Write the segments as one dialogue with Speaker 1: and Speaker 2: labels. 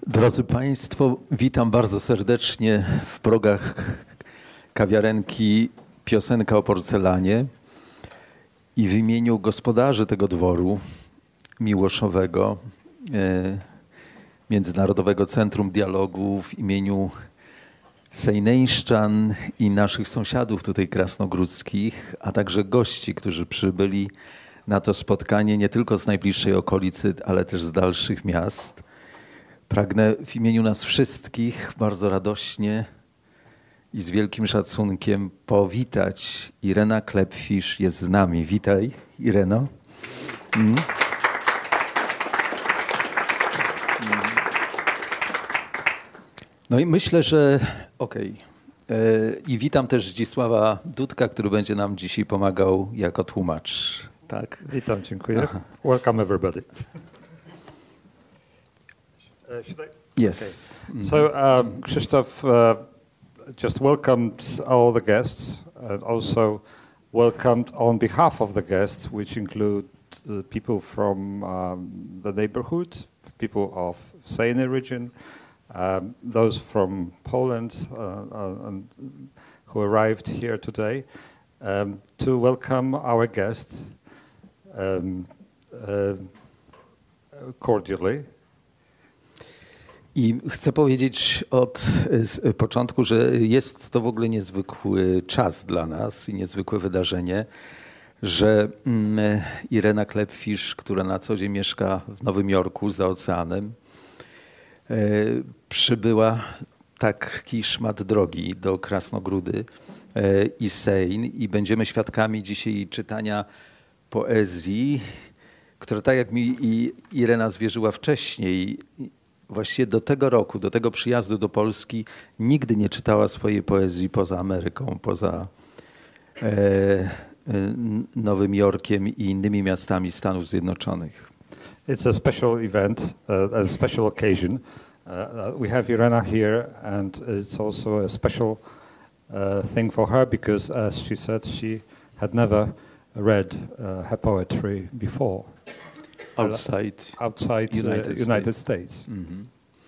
Speaker 1: Drodzy Państwo, witam bardzo serdecznie w progach kawiarenki Piosenka o porcelanie i w imieniu gospodarzy tego dworu miłoszowego, Międzynarodowego Centrum Dialogu, w imieniu sejneńszczan i naszych sąsiadów tutaj krasnogródzkich, a także gości, którzy przybyli na to spotkanie nie tylko z najbliższej okolicy, ale też z dalszych miast. Pragnę w imieniu nas wszystkich bardzo radośnie i z wielkim szacunkiem powitać. Irena Klepfisz jest z nami. Witaj, Ireno. No i myślę, że I witam też Zdzisława Dudka, który będzie nam dzisiaj pomagał jako tłumacz. Tak?
Speaker 2: Witam, dziękuję. Aha. Welcome everybody. Should I?
Speaker 1: Yes.
Speaker 2: Okay. So Krzysztof just welcomed all the guests and also welcomed on behalf of the guests, which include the people from the neighborhood, people of Sejny region, those from Poland and who arrived here today, to welcome our guests cordially.
Speaker 1: I chcę powiedzieć od początku, że jest to w ogóle niezwykły czas dla nas i niezwykłe wydarzenie, że Irena Klepfisz, która na co dzień mieszka w Nowym Jorku za oceanem, przybyła taki szmat drogi do Krasnogródy i Sejn i będziemy świadkami dzisiaj czytania poezji, która tak jak mi Irena zwierzyła wcześniej, właściwie do tego roku, do tego przyjazdu do Polski nigdy nie czytała swojej poezji poza Ameryką, poza Nowym Jorkiem i innymi miastami Stanów Zjednoczonych.
Speaker 2: It's a special event, a special occasion. We have Irena here and it's also a special thing for her because, as she said, she had never read her poetry before. Outside United States.
Speaker 1: Mm-hmm.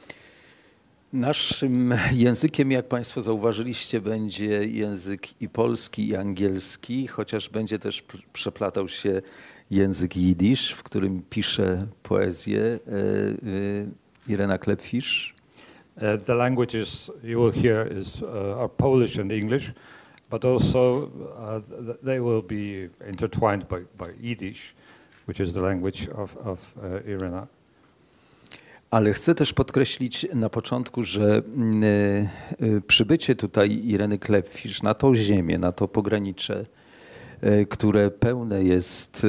Speaker 1: Naszym językiem, jak Państwo zauważyliście, będzie język i polski, i angielski, chociaż będzie też przeplatał się język jidysz, w którym pisze poezję Irena Klepfisz.
Speaker 2: The languages you will hear are Polish and English, but also they will be intertwined by Yiddish, which is the language of Irena.
Speaker 1: Ale chcę też podkreślić na początku, że przybycie tutaj Ireny Klepfisz na tą ziemię, na to pogranicze, które pełne jest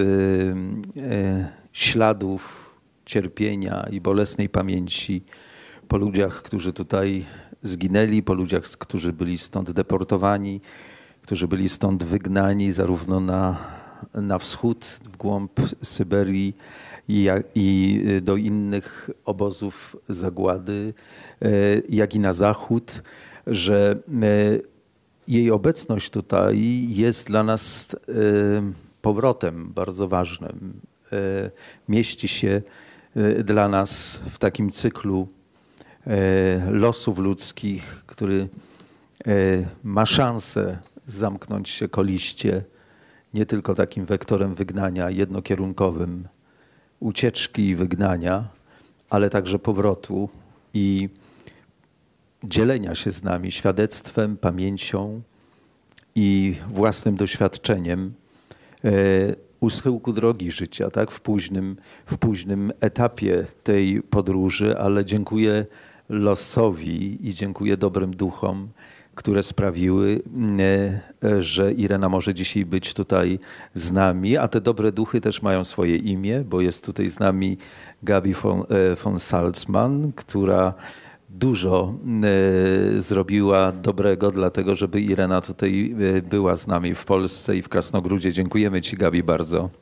Speaker 1: śladów cierpienia i bolesnej pamięci po ludziach, którzy tutaj zginęli, po ludziach, którzy byli stąd deportowani, którzy byli stąd wygnani zarówno na wschód, w głąb Syberii i do innych obozów zagłady, jak i na zachód, że jej obecność tutaj jest dla nas powrotem bardzo ważnym. Mieści się dla nas w takim cyklu losów ludzkich, który ma szansę zamknąć się koliście nie tylko takim wektorem wygnania jednokierunkowym, ucieczki i wygnania, ale także powrotu i dzielenia się z nami świadectwem, pamięcią i własnym doświadczeniem u schyłku drogi życia, tak? W późnym etapie tej podróży, ale dziękuję losowi i dziękuję dobrym duchom, które sprawiły, że Irena może dzisiaj być tutaj z nami, a te dobre duchy też mają swoje imię, bo jest tutaj z nami Gabi von Salzmann, która dużo zrobiła dobrego, dlatego żeby Irena tutaj była z nami w Polsce i w Krasnogródzie. Dziękujemy Ci, Gabi, bardzo.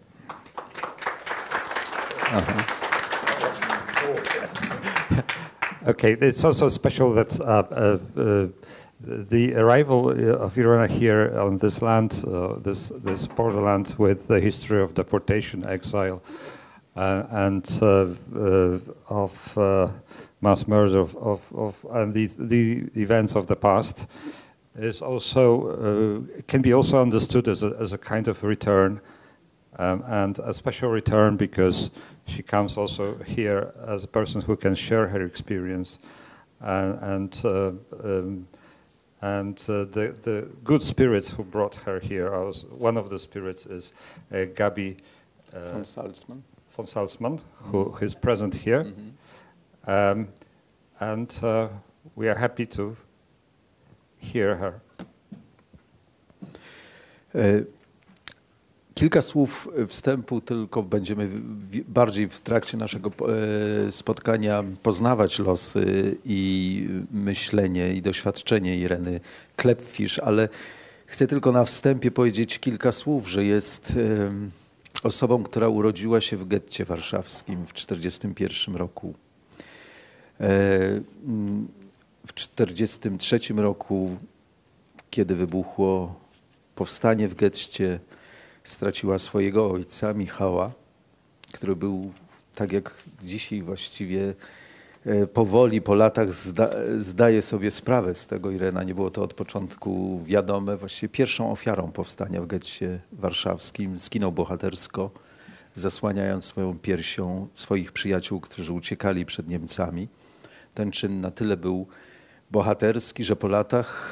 Speaker 1: Aha.
Speaker 2: Okay, it's also special that the arrival of Irena here on this land, this borderland with the history of deportation, exile, and of mass murder and the events of the past, is also can be also understood as a kind of return, and a special return because she comes also here as a person who can share her experience, and the good spirits who brought her here. One of the spirits is Gabi von Salzmann, who is present here, and we are happy to hear her.
Speaker 1: Kilka słów wstępu, tylko będziemy bardziej w trakcie naszego spotkania poznawać losy i myślenie i doświadczenie Ireny Klepfisz, ale chcę tylko na wstępie powiedzieć kilka słów, że jest osobą, która urodziła się w getcie warszawskim w 1941 roku. W 1943 roku, kiedy wybuchło powstanie w getcie, straciła swojego ojca, Michała, który był, tak jak dzisiaj właściwie powoli po latach zdaje sobie sprawę z tego Irena, nie było to od początku wiadome, właściwie pierwszą ofiarą powstania w getcie warszawskim. Zginął bohatersko, zasłaniając swoją piersią swoich przyjaciół, którzy uciekali przed Niemcami. Ten czyn na tyle był bohaterski, że po latach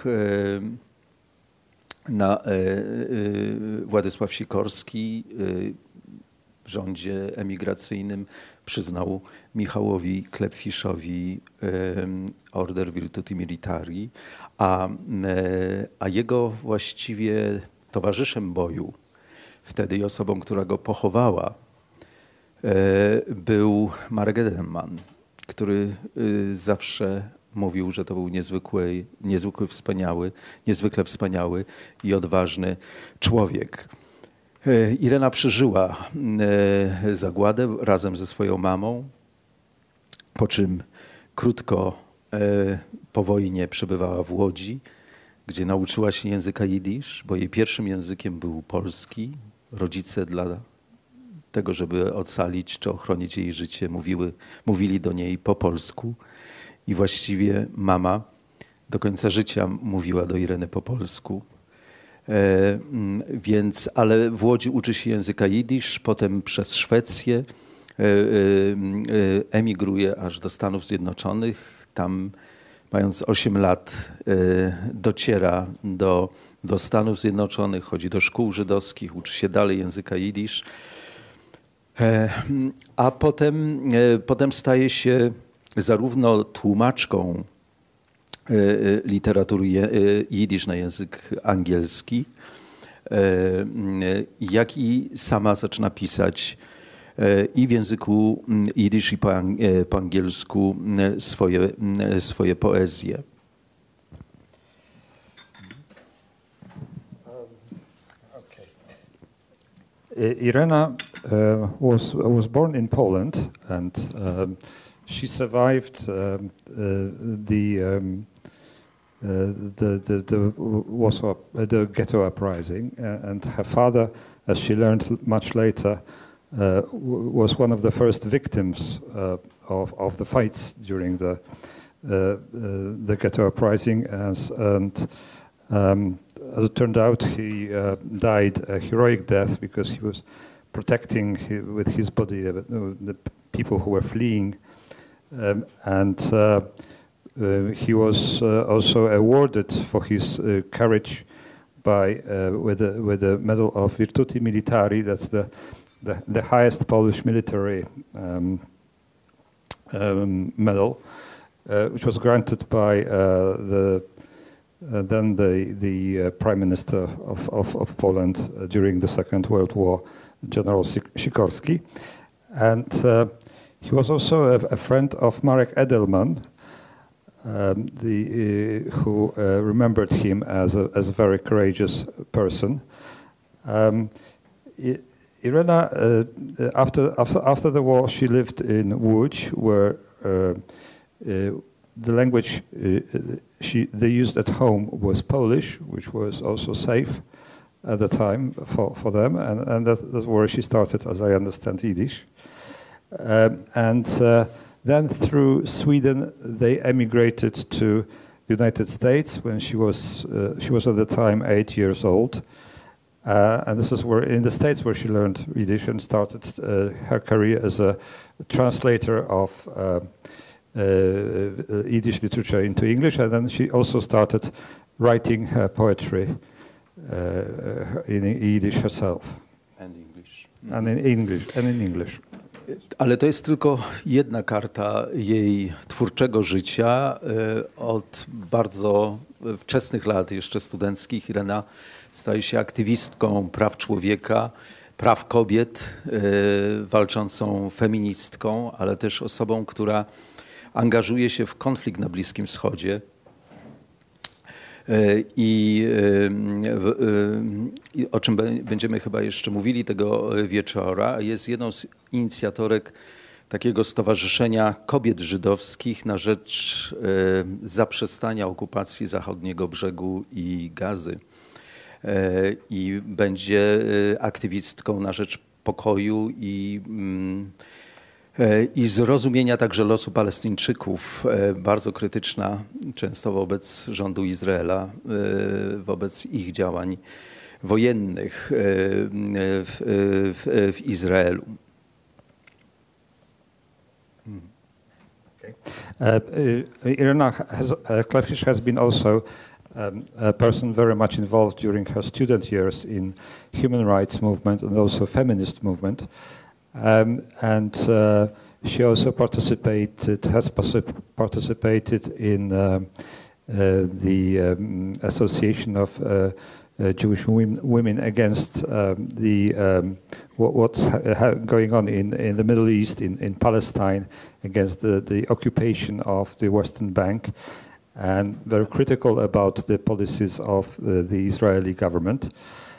Speaker 1: Władysław Sikorski w rządzie emigracyjnym przyznał Michałowi Klepfiszowi Order Virtuti Militari, a jego właściwie towarzyszem boju wtedy i osobą, która go pochowała, był Marek Edelman, który zawsze mówił, że to był niezwykle wspaniały i odważny człowiek. Irena przeżyła zagładę razem ze swoją mamą, po czym krótko po wojnie przebywała w Łodzi, gdzie nauczyła się języka jidysz, bo jej pierwszym językiem był polski. Rodzice dla tego, żeby ocalić czy ochronić jej życie, mówili do niej po polsku. I właściwie mama do końca życia mówiła do Ireny po polsku. Ale w Łodzi uczy się języka jidysz, potem przez Szwecję emigruje aż do Stanów Zjednoczonych. Tam, mając 8 lat, dociera do Stanów Zjednoczonych, chodzi do szkół żydowskich, uczy się dalej języka jidysz, a potem staje się zarówno tłumaczką literatury jidysz na język angielski, jak i sama zaczyna pisać i w języku jidysz i po angielsku swoje poezje.
Speaker 2: Irena was born in Poland, and she survived the ghetto uprising, and her father, as she learned much later, was one of the first victims of the fights during the ghetto uprising, and as it turned out, he died a heroic death because he was protecting with his body the people who were fleeing, and he was also awarded for his courage with the Medal of Virtuti Militari. That's the highest Polish military medal, which was granted by the Prime Minister of Poland during the Second World War, General Sikorski. And he was also a friend of Marek Edelman, who remembered him as a very courageous person. Irena, after the war, she lived in Łódź, where the language they used at home was Polish, which was also safe at the time for them, and that's where she started, as I understand, Yiddish. And Then through Sweden, they emigrated to United States when she was at the time 8 years old. And this is where, in the States, where she learned Yiddish and started her career as a translator of Yiddish literature into English. And then she also started writing her poetry in Yiddish herself.
Speaker 1: And English.
Speaker 2: And in English.
Speaker 1: Ale to jest tylko jedna karta jej twórczego życia. Od bardzo wczesnych lat, jeszcze studenckich, Irena staje się aktywistką praw człowieka, praw kobiet, walczącą feministką, ale też osobą, która angażuje się w konflikt na Bliskim Wschodzie. I o czym będziemy chyba jeszcze mówili tego wieczora, jest jedną z inicjatorek takiego stowarzyszenia kobiet żydowskich na rzecz zaprzestania okupacji zachodniego brzegu i Gazy. I będzie aktywistką na rzecz pokoju i zrozumienia także losu Palestyńczyków, bardzo krytyczna często wobec rządu Izraela, wobec ich działań wojennych w Izraelu.
Speaker 2: Irena Kleppfisch has been also a person very much involved during her student years in human rights movement and also feminist movement. She also has participated in the Association of Jewish Women against what's going on in the Middle East, in Palestine, against the occupation of the Western Bank, and very critical about the policies of the Israeli government.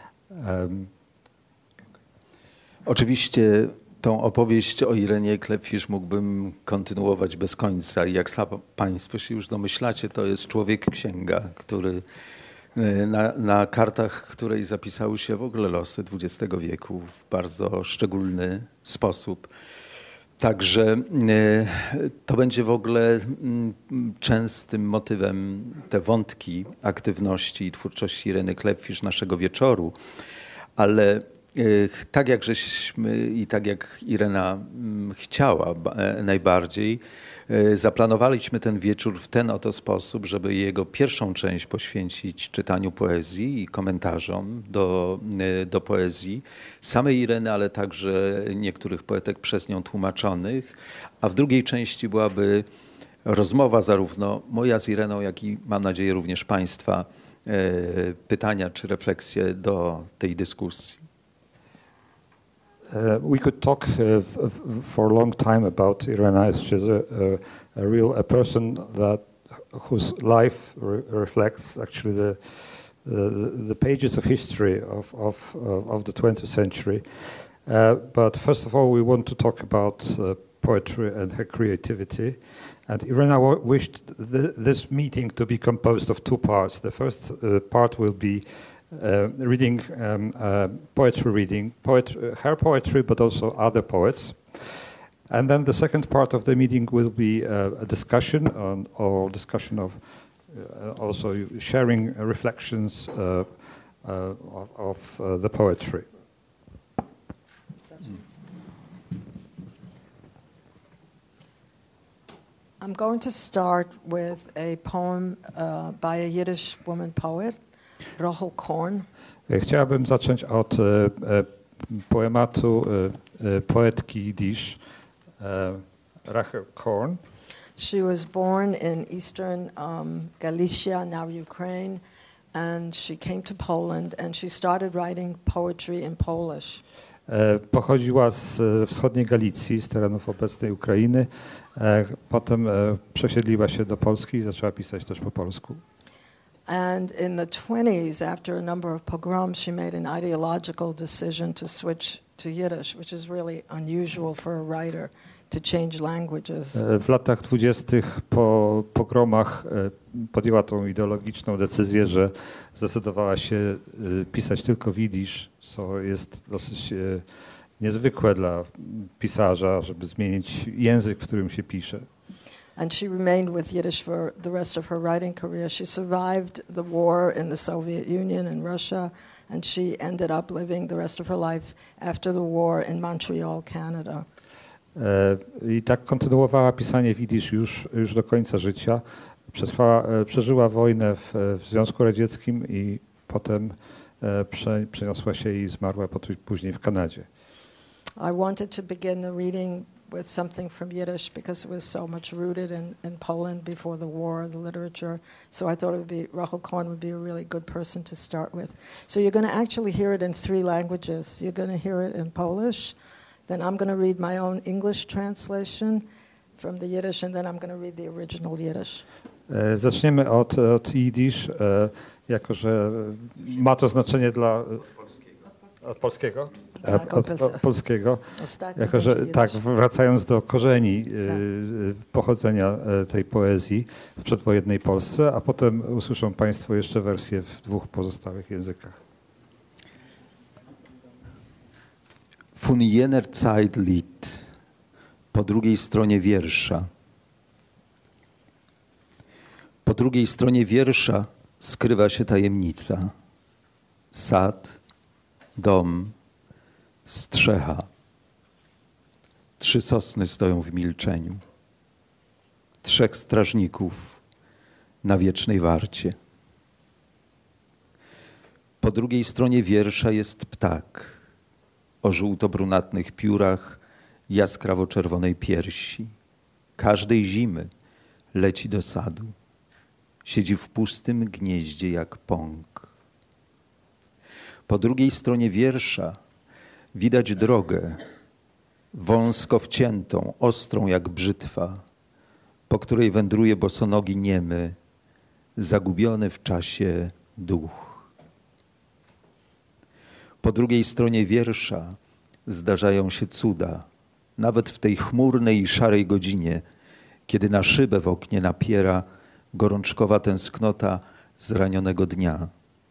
Speaker 1: Oczywiście tą opowieść o Irenie Kleppfisch mógłbym kontynuować bez końca. I jak Państwo się już domyślacie, to jest człowiek księga, który na kartach której zapisały się w ogóle losy XX wieku w bardzo szczególny sposób. Także to będzie w ogóle częstym motywem, te wątki aktywności i twórczości Ireny Kleppfisch naszego wieczoru, ale tak jak żeśmy i tak jak Irena chciała najbardziej, zaplanowaliśmy ten wieczór w ten oto sposób, żeby jego pierwszą część poświęcić czytaniu poezji i komentarzom do poezji samej Ireny, ale także niektórych poetek przez nią tłumaczonych, a w drugiej części byłaby rozmowa zarówno moja z Ireną, jak i mam nadzieję również Państwa, pytania czy refleksje do tej dyskusji.
Speaker 2: We could talk for a long time about Irena. She's a person whose life reflects actually the pages of history of the 20th century. But first of all, we want to talk about poetry and her creativity. And Irena wished this meeting to be composed of two parts. The first part will be reading poetry, her poetry, but also other poets. And then the second part of the meeting will be a discussion of also sharing reflections of the poetry.
Speaker 3: I'm going to start with a poem by a Yiddish woman poet, Rachel Korn.
Speaker 2: Chciałabym zacząć od poematu poetki Yiddish Rachel Korn.
Speaker 3: She was born in eastern Galicia, now Ukraine, and she came to Poland and she started writing poetry in Polish.
Speaker 2: Pochodziła z wschodniej Galicji, z terenów obecnej Ukrainy. Potem przesiedliła się do Polski i zaczęła pisać też po polsku.
Speaker 3: And in the 20s, after a number of pogroms, she made an ideological decision to switch to Yiddish, which is really unusual for a writer to change languages.
Speaker 2: W latach 20. po pogromach podjęła tą ideologiczną decyzję, że zdecydowała się pisać tylko w jidysz, co jest dosyć niezwykłe dla pisarza, żeby zmienić język, w którym się pisze.
Speaker 3: And she remained with Yiddish for the rest of her writing career. She survived the war in the Soviet Union and Russia, and she ended up living the rest of her life after the war in Montreal, Canada.
Speaker 2: I tak kontynuowała pisanie w jidysz już do końca życia. Przeżyła wojnę w Związku Radzieckim i potem przeniosła się i zmarła później w Kanadzie.
Speaker 3: I wanted to begin the reading with something from Yiddish because it was so much rooted in Poland before the war, the literature. So I thought Rachel Korn would be a really good person to start with. So you're going to actually hear it in 3 languages. You're going to hear it in Polish, then I'm going to read my own English translation from the Yiddish, and then I'm going to read the original Yiddish.
Speaker 2: Zaczniemy od jidysz, jako że ma to znaczenie dla... Od polskiego? Od polskiego. Jako że tak, wracając do korzeni pochodzenia tej poezji w przedwojennej Polsce, a potem usłyszą Państwo jeszcze wersję w 2 pozostałych językach.
Speaker 1: Von jener Zeitlied, po drugiej stronie wiersza. Po drugiej stronie wiersza skrywa się tajemnica. Sad, dom, strzecha. 3 sosny stoją w milczeniu. 3 strażników na wiecznej warcie. Po drugiej stronie wiersza jest ptak o żółto-brunatnych piórach, jaskrawo-czerwonej piersi. Każdej zimy leci do sadu. Siedzi w pustym gnieździe jak pąk. Po drugiej stronie wiersza widać drogę, wąsko wciętą, ostrą jak brzytwa, po której wędruje bosonogi niemy, zagubiony w czasie duch. Po drugiej stronie wiersza zdarzają się cuda, nawet w tej chmurnej i szarej godzinie, kiedy na szybę w oknie napiera gorączkowa tęsknota zranionego dnia.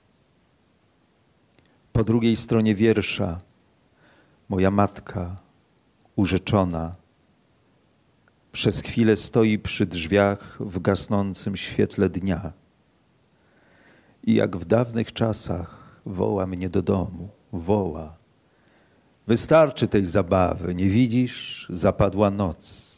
Speaker 1: Po drugiej stronie wiersza moja matka, urzeczona, przez chwilę stoi przy drzwiach w gasnącym świetle dnia i jak w dawnych czasach woła mnie do domu, woła. Wystarczy tej zabawy, nie widzisz? Zapadła noc.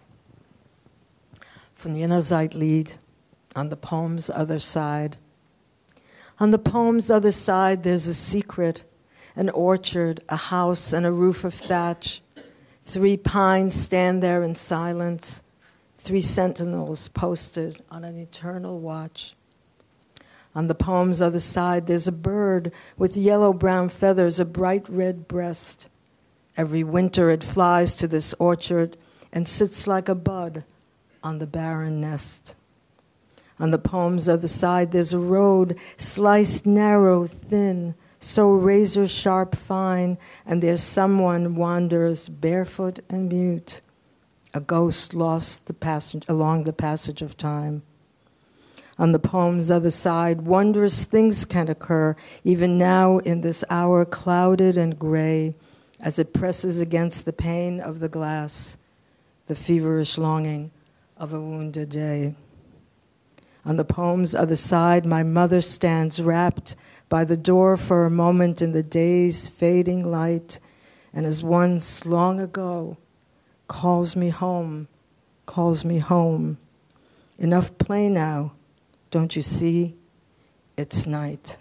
Speaker 3: Von jener Zeitlied, on the poem's other side. On the poem's other side there's a secret, an orchard, a house and a roof of thatch. 3 pines stand there in silence, 3 sentinels posted on an eternal watch. On the poem's other side there's a bird with yellow-brown feathers, a bright red breast. Every winter it flies to this orchard and sits like a bud on the barren nest. On the poem's other side there's a road, sliced narrow, thin, so razor-sharp fine, and there's someone wanders barefoot and mute, a ghost lost along the passage of time. On the poem's other side, wondrous things can occur, even now in this hour clouded and gray, as it presses against the pane of the glass, the feverish longing of a wounded day. On the poem's other side, my mother stands wrapped by the door for a moment in the day's fading light, and as once long ago, calls me home, calls me home. Enough play now, don't you see? It's night.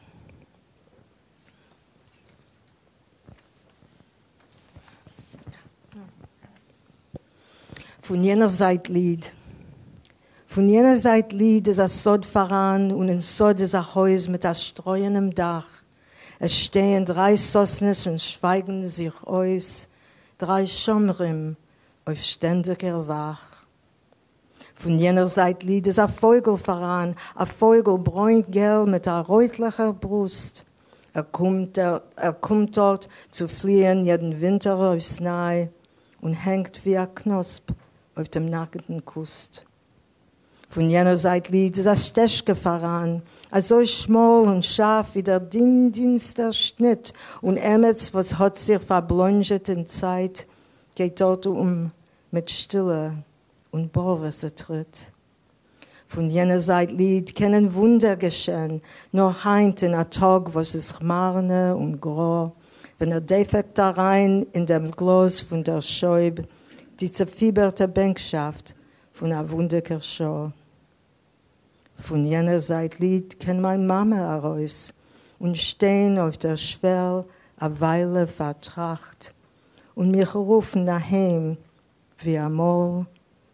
Speaker 3: Von jener Zeitlied. Von jener Zeitlied ist a Sod voran und in Sod ist a Haus mit a streuenem Dach. Es stehen 3 Sosnes und schweigen sich aus, 3 Schomrim auf ständiger Wach. Von jener Zeitlied ist a Vogel voran, a Vogel bräungelb mit a reutlicher Brust. kommt dort zu fliehen jeden Winter aufs Nei und hängt wie a Knosp auf dem nackten Kust. Von jener Seite liegt das Steschke voran, so schmal und scharf wie der dinster Schnitt und Emmets, was hat sich verblonget in Zeit, geht dort mit Stille und Bohrwasser tritt. Von jener Seite liegt kein Wunder geschehen, nur heint in a Tag, was es marne und grau, wenn defekt da rein in dem Glas von der Scheub, die zerfieberte Bänkschaft von a wunderker Schau. Von jener Seite liegt kenn mein Mama heraus und stehen auf der Schwell a Weile vertracht und mich rufen daheim wie amol,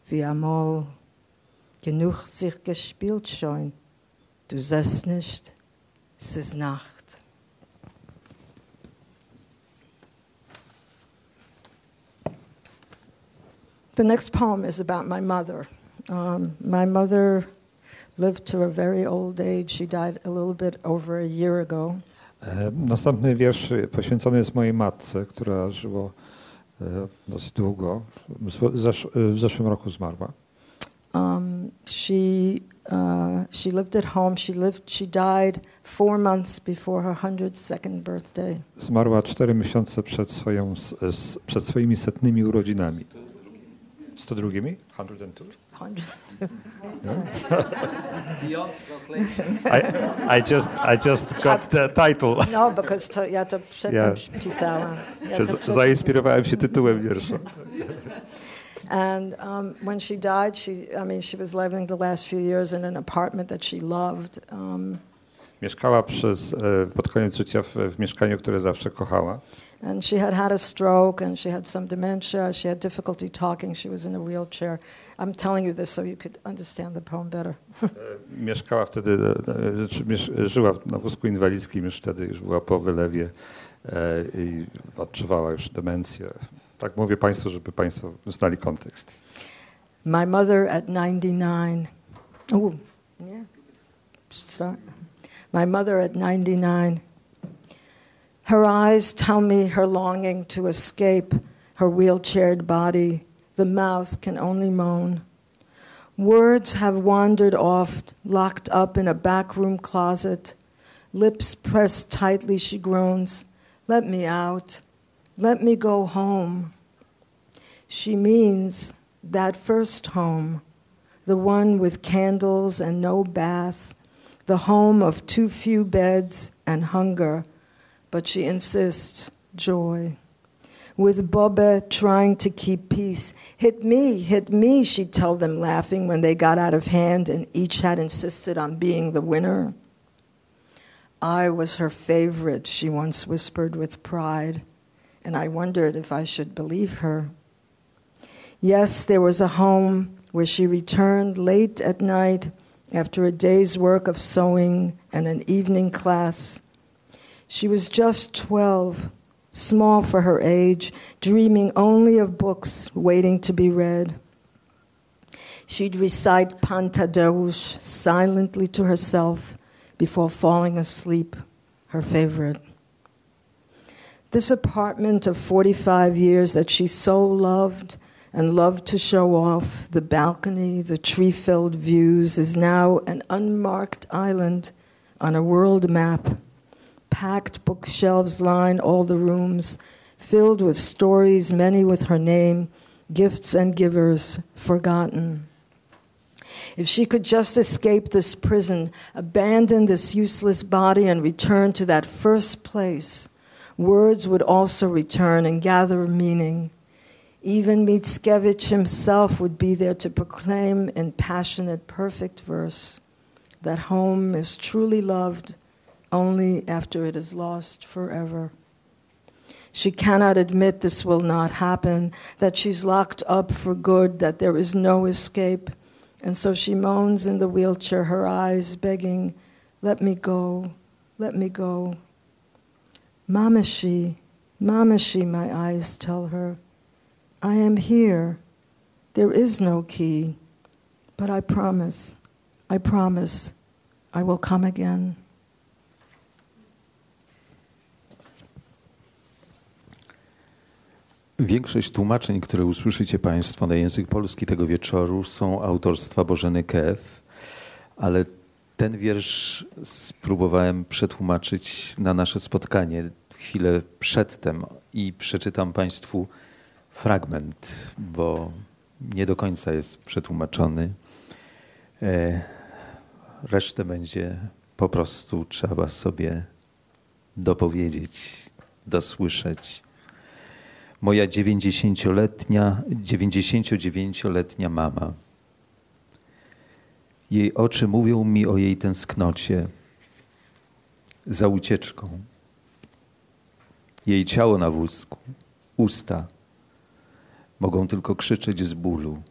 Speaker 3: genug sich gespielt schon, du sehst nicht, es ist Nacht. The next poem is about my mother. My mother lived to a very old age. She died a little bit over a year ago.
Speaker 2: Następny wiersz poświęcony jest mojej matce, która żyła dosyć długo. W zeszłym roku zmarła.
Speaker 3: She lived at home. She died 4 months before her 102nd birthday.
Speaker 2: Zmarła 4 miesiące przed swoimi 100 urodzinami. 102? 102?
Speaker 3: 102.
Speaker 4: Beyond translation.
Speaker 2: I just got the title.
Speaker 3: No, because ja to przedtem pisałam.
Speaker 2: Zainspirowałem się tytułem wiersza.
Speaker 3: And when she died, she was living the last few years in an apartment that she loved.
Speaker 2: Mieszkała pod koniec życia w mieszkaniu, które zawsze kochała.
Speaker 3: And she had a stroke, and she had some dementia. She had difficulty talking. She was in a wheelchair. I'm telling you this so you could understand the poem better.
Speaker 2: Mieszkała wtedy, żyła na wózku inwalidzkim, już wtedy już była po wylewie i odczuwała już demencję. Tak mówię Państwu, żeby Państwo znali kontekst.
Speaker 3: My mother at 99. Oh, yeah. Start. My mother at 99. Her eyes tell me her longing to escape her wheelchaired body. The mouth can only moan. Words have wandered off, locked up in a backroom closet. Lips pressed tightly, she groans, "Let me out. Let me go home." She means that first home, the one with candles and no bath, the home of too few beds and hunger, but she insists, joy. With Bobbe trying to keep peace. Hit me, she'd tell them laughing when they got out of hand and each had insisted on being the winner. I was her favorite, she once whispered with pride, and I wondered if I should believe her. Yes, there was a home where she returned late at night after a day's work of sewing and an evening class. She was just 12, small for her age, dreaming only of books waiting to be read. She'd recite Pantadeusz silently to herself before falling asleep, her favorite. This apartment of 45 years that she so loved and loved to show off, the balcony, the tree-filled views, is now an unmarked island on a world map. Packed bookshelves line all the rooms, filled with stories, many with her name, gifts and givers, forgotten. If she could just escape this prison, abandon this useless body and return to that first place, words would also return and gather meaning. Even Mickiewicz himself would be there to proclaim in passionate, perfect verse that home is truly loved only after it is lost forever. She cannot admit this will not happen, that she's locked up for good, that there is no escape. And so she moans in the wheelchair, her eyes begging, let me go, let me go. Mamashi, my eyes tell her, I am here. There is no key, but I promise, I will come again.
Speaker 1: Większość tłumaczeń, które usłyszycie Państwo na język polski tego wieczoru, są autorstwa Bożeny Kew, ale ten wiersz spróbowałem przetłumaczyć na nasze spotkanie chwilę przedtem i przeczytam Państwu fragment, bo nie do końca jest przetłumaczony. Resztę będzie po prostu trzeba sobie dopowiedzieć, dosłyszeć. Moja 99-letnia mama. Jej oczy mówią mi o jej tęsknocie za ucieczką. Jej ciało na wózku, usta mogą tylko krzyczeć z bólu.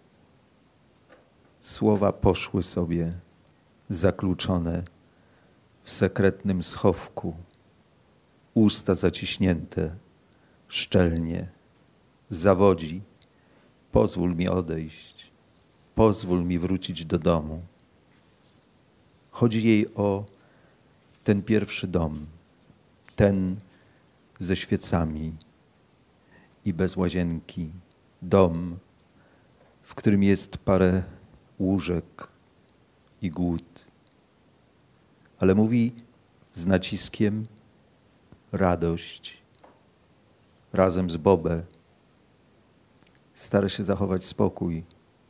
Speaker 1: Słowa poszły sobie zakluczone w sekretnym schowku. Usta zaciśnięte szczelnie. Zawodzi. Pozwól mi odejść. Pozwól mi wrócić do domu. Chodzi jej o ten pierwszy dom. Ten ze świecami i bez łazienki. Dom, w którym jest parę łóżek i głód. Ale mówi z naciskiem radość. Razem z Bobę stara się zachować spokój.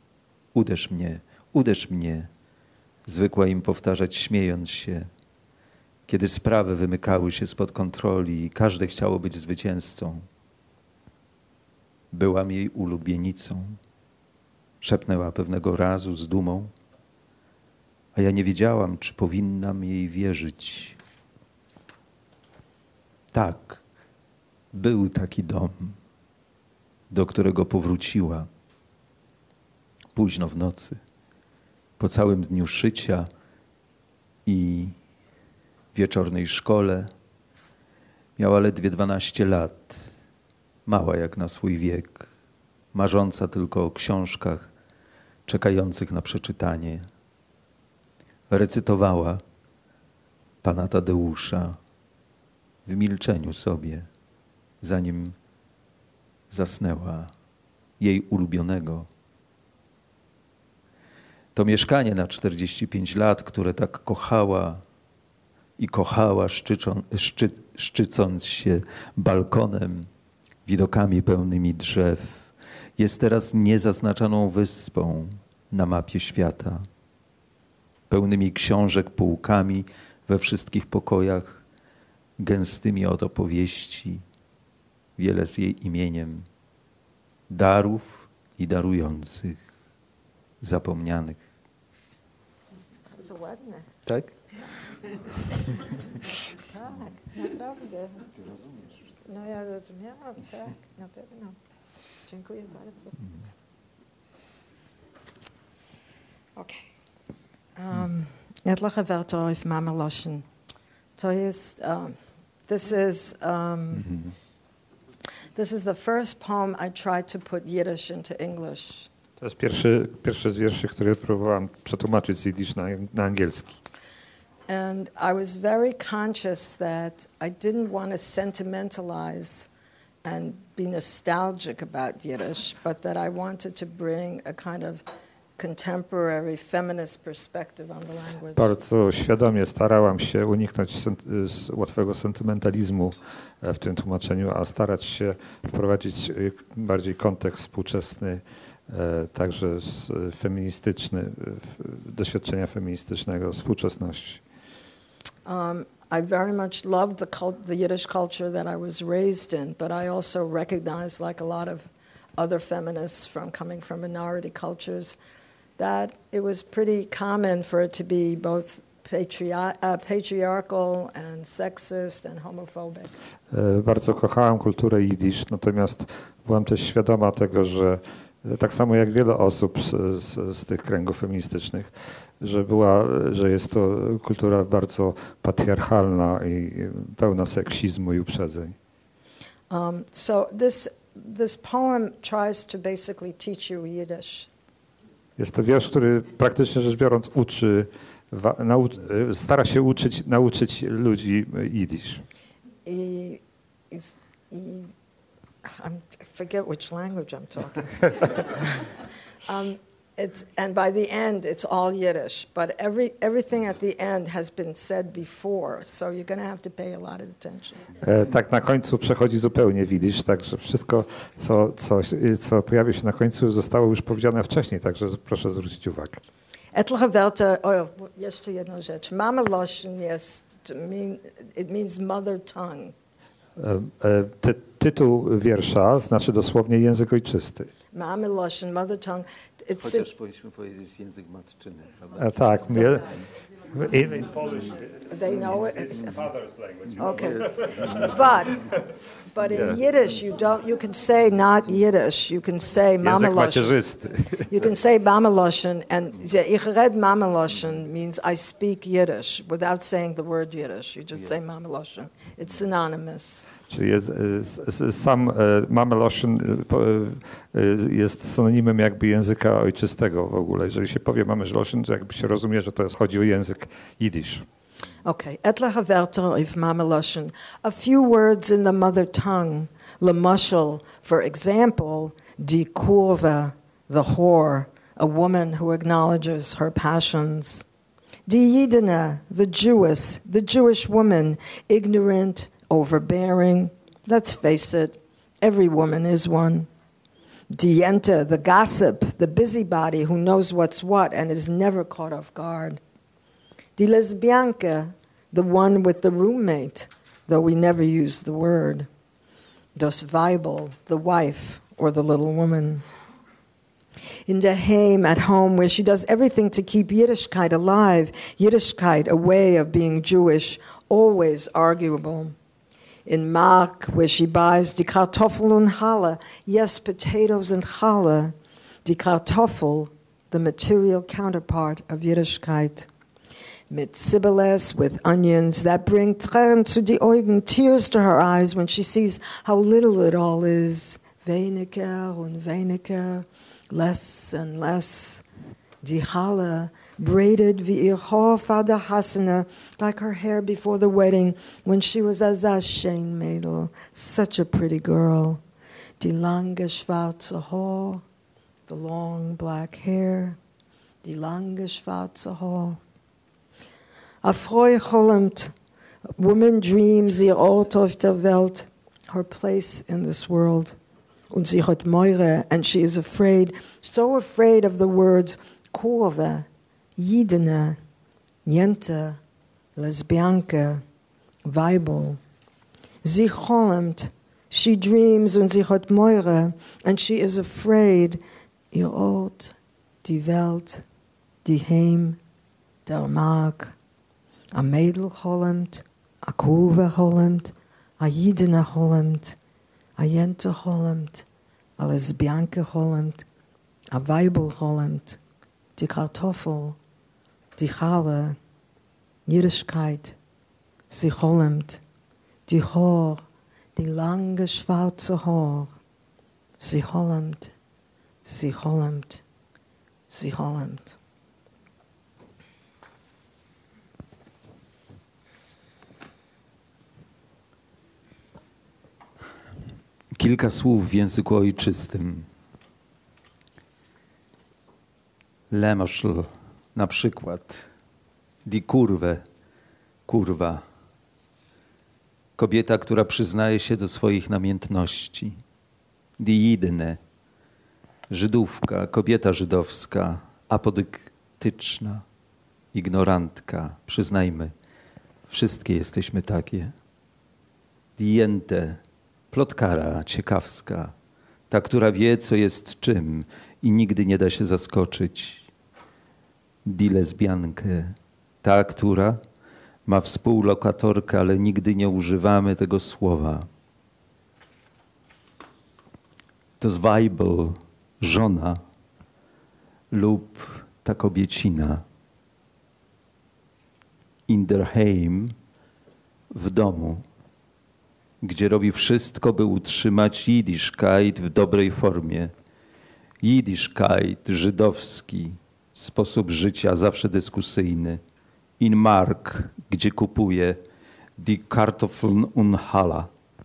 Speaker 1: Uderz mnie. Zwykła im powtarzać, śmiejąc się. Kiedy sprawy wymykały się spod kontroli i każde chciało być zwycięzcą. Byłam jej ulubienicą. Szepnęła pewnego razu z dumą, a ja nie wiedziałam, czy powinnam jej wierzyć. Tak, był taki dom, do którego powróciła późno w nocy, po całym dniu szycia i wieczornej szkole. Miała ledwie 12 lat, mała jak na swój wiek, marząca tylko o książkach czekających na przeczytanie. Recytowała pana Tadeusza w milczeniu sobie, zanim zasnęła, jej ulubionego. To mieszkanie na 45 lat, które tak kochała i kochała, szczycąc się balkonem, widokami pełnymi drzew, jest teraz niezaznaczoną wyspą na mapie świata, pełnymi książek półkami we wszystkich pokojach, gęstymi od opowieści, wiele z jej imieniem, darów i darujących, zapomnianych.
Speaker 3: Bardzo ładne.
Speaker 1: Tak?
Speaker 3: Tak, naprawdę. Ty rozumiesz wszystko. No ja rozumiałam, tak, na pewno. Dziękuję bardzo. Okej. Ja trochę warto w Mama Lotion. To jest, this is the first poem I tried to put Yiddish into English.
Speaker 2: To jest pierwszy z wierszy, który próbowałem przetłumaczyć z jidysz na angielski.
Speaker 3: And I was very conscious that I didn't want to sentimentalize and be nostalgic about Yiddish, but that I wanted to bring a kind of contemporary feminist perspective on the language.
Speaker 2: Bardzo świadomie starałam się uniknąć łatwego sentymentalizmu w tym tłumaczeniu, a starać się wprowadzić bardziej kontekst współczesny, także feministyczny, doświadczenia feministycznego, współczesności.
Speaker 3: I very much loved the Yiddish culture that I was raised in, but I also recognized, like a lot of other feminists coming from minority cultures, that it was pretty common for it to be both patriarchal and sexist and homophobic.
Speaker 2: Bardzo kochałam kulturę jidysz, natomiast byłam też świadoma tego, że tak samo jak wiele osób z tych kręgów feministycznych, że jest to kultura bardzo patriarchalna i pełna seksizmu i uprzedzeń.
Speaker 3: So this poem tries to basically teach you Yiddish.
Speaker 2: Jest to wiersz, który praktycznie rzecz biorąc stara się nauczyć ludzi jidysz.
Speaker 3: I forget which language I'm talking. And by the end, it's all Yiddish, but everything at the end has been said before, so you're going to have to pay a lot of attention.
Speaker 2: Tak na końcu przechodzi zupełnie widzisz, także wszystko, co pojawia się na końcu, zostało już powiedziane wcześniej, także proszę zwrócić uwagę.
Speaker 3: Etliche Wörter, jeszcze jedną rzecz. Mama Loshen, it means mother tongue.
Speaker 2: Tytuł wiersza znaczy dosłownie język ojczysty.
Speaker 3: Mama Loshen, mother tongue.
Speaker 1: Chociaż powinniśmy powiedzieć język matczyny, prawda?
Speaker 2: Tak. In Polish,
Speaker 3: they know it.
Speaker 2: It's father's language.
Speaker 3: Okay, but in Yiddish you can say not Yiddish. You can say Mama
Speaker 2: Język
Speaker 3: Loshen.
Speaker 2: macierzysty.
Speaker 3: You can say Mama Loshen, and ich red Mama Loshen means I speak Yiddish without saying the word Yiddish. You just say Mama Loshen. It's synonymous.
Speaker 2: Czyli sam Mama Loshen jest synonimem jakby języka ojczystego w ogóle. Jeżeli się powie Mama Loshen, to jakby się rozumie, że to chodzi o język jidysz.
Speaker 3: Okay, etliche Wörter of Mama Loshen. A few words in the mother tongue. Lemushel, for example, die Kurve, the whore, a woman who acknowledges her passions. Die Yidene, the Jewess, the Jewish woman, ignorant, overbearing. Let's face it, every woman is one. Die Yente, the gossip, the busybody who knows what's what and is never caught off guard. Die Lesbianke, the one with the roommate, though we never use the word. Das Weibel, the wife or the little woman. In der Heim, at home, where she does everything to keep Yiddishkeit alive, Yiddishkeit, a way of being Jewish, always arguable. In Mark, where she buys die Kartoffel und Challah, yes, potatoes and challah, die Kartoffel, the material counterpart of Yiddishkeit. Mit Sibyles, with onions that bring Tränen zu die Augen, tears to her eyes when she sees how little it all is. Weniger und weniger, less and less. Die Challah, braided wie ihr Haar Vater Hasene, like her hair before the wedding when she was a schön Mädel, such a pretty girl. Die lange schwarze Haar, the long black hair, die lange schwarze Haar. A Frau cholemt, woman dreams ihr Ort auf der Welt, her place in this world. Und sie hat Meure, and she is afraid, so afraid of the words Kurve, Yidene, Yente, Lesbianke, Weibel. Sie cholemt, she dreams und sie hat Meure, and she is afraid, ihr Ort, die Welt, die Heim, der Mark. A Mädel cholemt, a Kurve cholemt, a Yidene cholemt, a Yente cholemt, a Lesbianke cholemt, a Weibel cholemt, die Kartoffel, die Challah, Yiddishkeit, sie cholemt, die Haar, die lange schwarze Haar, sie cholemt, sie cholemt, sie cholemt.
Speaker 1: Kilka słów w języku ojczystym. Lemoszl, na przykład. Die Kurve, kurwa. Kobieta, która przyznaje się do swoich namiętności. Die Yidene, Żydówka, kobieta żydowska, apodyktyczna, ignorantka. Przyznajmy, wszystkie jesteśmy takie. Die Yente, plotkara, ciekawska, ta, która wie, co jest czym i nigdy nie da się zaskoczyć. Die Lesbiankę, ta, która ma współlokatorkę, ale nigdy nie używamy tego słowa. Das Weibel, żona lub ta kobiecina. In der Heim, w domu, gdzie robi wszystko, by utrzymać Yiddishkeit w dobrej formie. Yiddishkeit, żydowski sposób życia, zawsze dyskusyjny. In Mark, gdzie kupuje die Kartoffeln und Challah,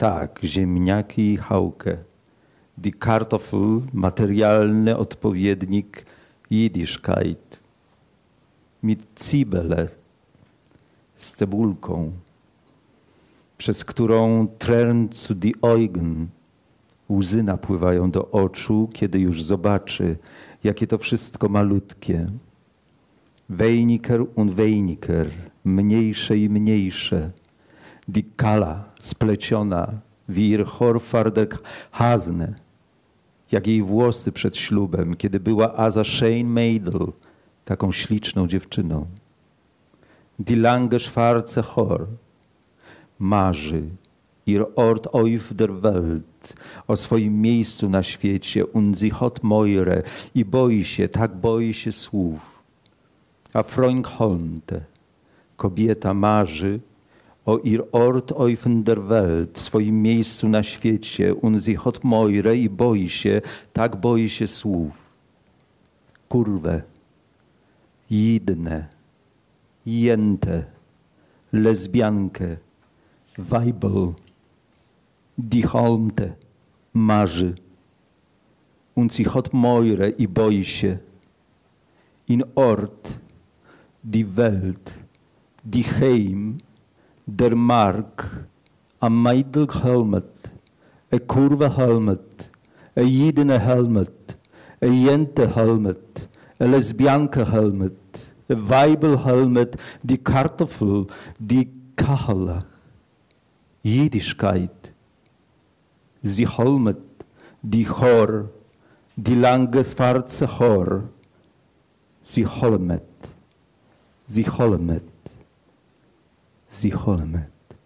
Speaker 1: Tak, ziemniaki i chałkę. Die Kartoffel, materialny odpowiednik Jiddischkeit. Mit Zwiebeln, z cebulką, przez którą trern zu die Augen, łzy napływają do oczu, kiedy już zobaczy, jakie to wszystko malutkie. Weniger und weniger, mniejsze i mniejsze. Die Kala, spleciona, wie ihr Horfarder Hasne, jak jej włosy przed ślubem, kiedy była Asa Schein Mädel, taką śliczną dziewczyną. Die lange schwarze Hor, marzy, ihr Ort auf der Welt, o swoim miejscu na świecie, und sie hat Meure, i boi się, tak boi się słów. A Freund Holmte, kobieta marzy o ihr Ort auf der Welt, swoim miejscu na świecie, und sie hat Meure, i boi się, tak boi się słów. Kurwę, jidne, jente, lesbiankę, Weibel, die Holmte, marzy, und sie hat Meure, i boi się. In Ort, die Welt, die Heim, der Mark, a Meidl helmet, a Kurve helmet, a Jidene helmet, a Jente helmet, a Lesbianke helmet, a Weibel helmet, die Kartoffel, die Kachel, Jiddischkeit, sie helmet, die Chor, die lange schwarze Chor, sie helmet, sie helmet, sie helmet.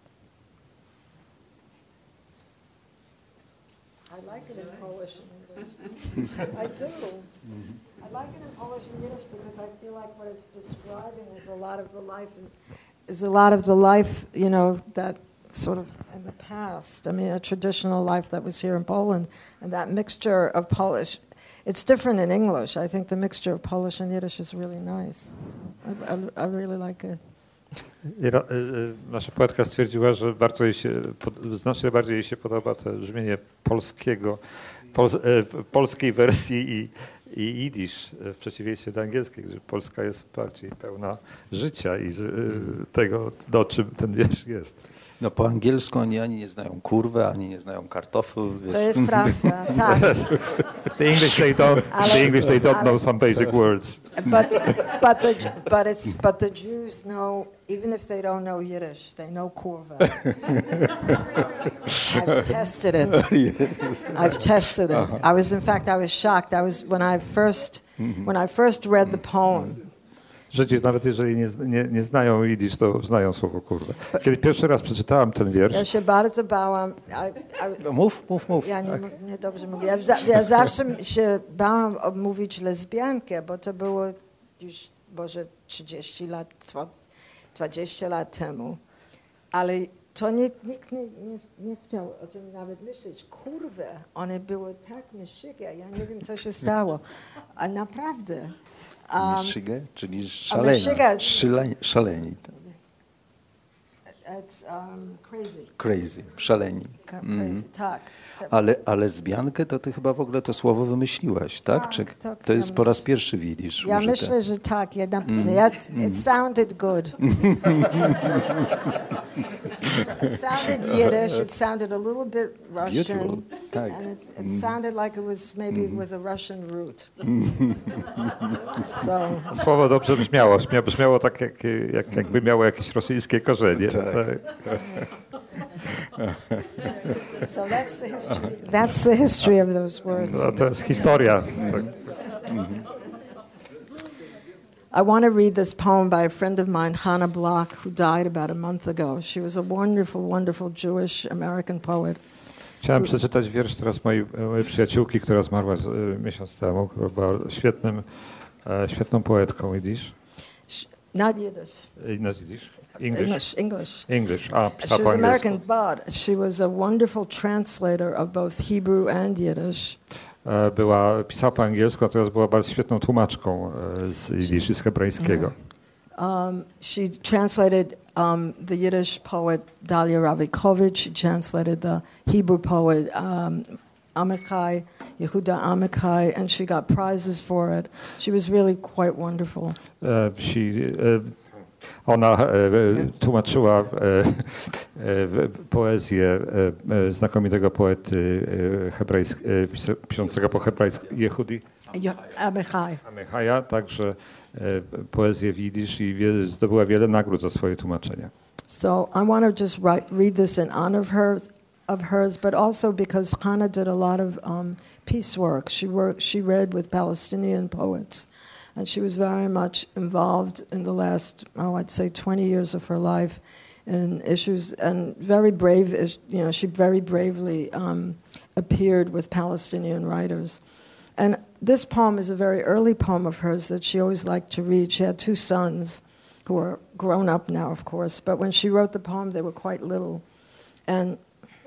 Speaker 3: I like it in Polish and Yiddish. I do. I like it in Polish and Yiddish because I feel like what it's describing is a lot of the life, you know, that sort of in the past. I mean, a traditional life that was here in Poland, and that mixture of Polish. It's different in English. I think the mixture of Polish and Yiddish is really nice. I really like it.
Speaker 2: Nasza poetka stwierdziła, że bardzo jej się, znacznie bardziej jej się podoba to brzmienie polskiej wersji i jidysz w przeciwieństwie do angielskiej, gdzie polska jest bardziej pełna życia i tego, do czym ten wiersz jest.
Speaker 1: No po angielsku oni ani nie znają kurwy, ani nie znają kartofel.
Speaker 3: To jest prawda, tak.
Speaker 2: The English they don't know some basic words.
Speaker 3: But the Jews know, even if they don't know Yiddish, they know kurva. I've tested it.
Speaker 1: Yes.
Speaker 3: I've tested it. I was shocked. When I first read the poem.
Speaker 2: Żydzi, nawet jeżeli nie znają jidysz, to znają słowo kurwa. Kiedy pierwszy raz przeczytałem ten wiersz...
Speaker 3: Ja się bardzo bałam.
Speaker 1: No mów.
Speaker 3: Ja nie dobrze mówię. Ja zawsze się bałam mówić lesbiankę, bo to było już może 30 lat, 20 lat temu. Ale to nikt nie chciał o tym nawet myśleć. Kurwa, one były tak nieszczykie. Ja nie wiem, co się stało. A naprawdę...
Speaker 1: Mieszygę, czyli szaleni. Szaleni.
Speaker 3: It's crazy.
Speaker 1: Crazy, szaleni.
Speaker 3: Crazy, tak.
Speaker 1: Ale lesbiankę to ty chyba w ogóle to słowo wymyśliłaś, tak? Czy
Speaker 3: tak,
Speaker 1: to jest po raz pierwszy widzisz?
Speaker 3: Ja myślę, że tak. It sounded good. It sounded Yiddish. It sounded a little bit Russian.
Speaker 1: Beautiful. Tak.
Speaker 3: And it sounded like it was maybe with a Russian root. So.
Speaker 2: Słowo dobrze brzmiało. Brzmiało tak, jakby miało jakieś rosyjskie korzenie.
Speaker 1: Tak.
Speaker 3: So that's the history of those words.
Speaker 2: No, to jest historia. Tak.
Speaker 3: I want to read this poem by a friend of mine, Hannah Block, who died about a month ago. She was a wonderful, wonderful Jewish American poet.
Speaker 2: Chciałem przeczytać wiersz teraz mojej przyjaciółki, która zmarła miesiąc temu, która była świetną poetką jidysz.
Speaker 3: Not Yiddish.
Speaker 2: Not Yiddish.
Speaker 3: English.
Speaker 2: English.
Speaker 3: She was American, but she was a wonderful translator of both Hebrew and Yiddish.
Speaker 2: Pisała po angielsku, a teraz była bardzo świetną tłumaczką z jidysz, z hebrajskiego.
Speaker 3: She translated the Yiddish poet Dalia Ravikovich. She translated the Hebrew poet Amichai, Yehuda Amichai, and she got prizes for it. She was really quite wonderful.
Speaker 2: Ona tłumaczyła poezję znakomitego poety piszącego po hebrajsku Yehudi Amichaja, także poezję w jidysz i zdobyła wiele nagród za swoje tłumaczenia.
Speaker 3: So I want to just read this in honor of hers, but also because Hannah did a lot of peace work. She read with Palestinian poets. And she was very much involved in the last, I'd say 20 years of her life in issues, and very brave, she very bravely appeared with Palestinian writers. And this poem is a very early poem of hers that she always liked to read. She had 2 sons who are grown up now, of course, but when she wrote the poem, they were quite little. And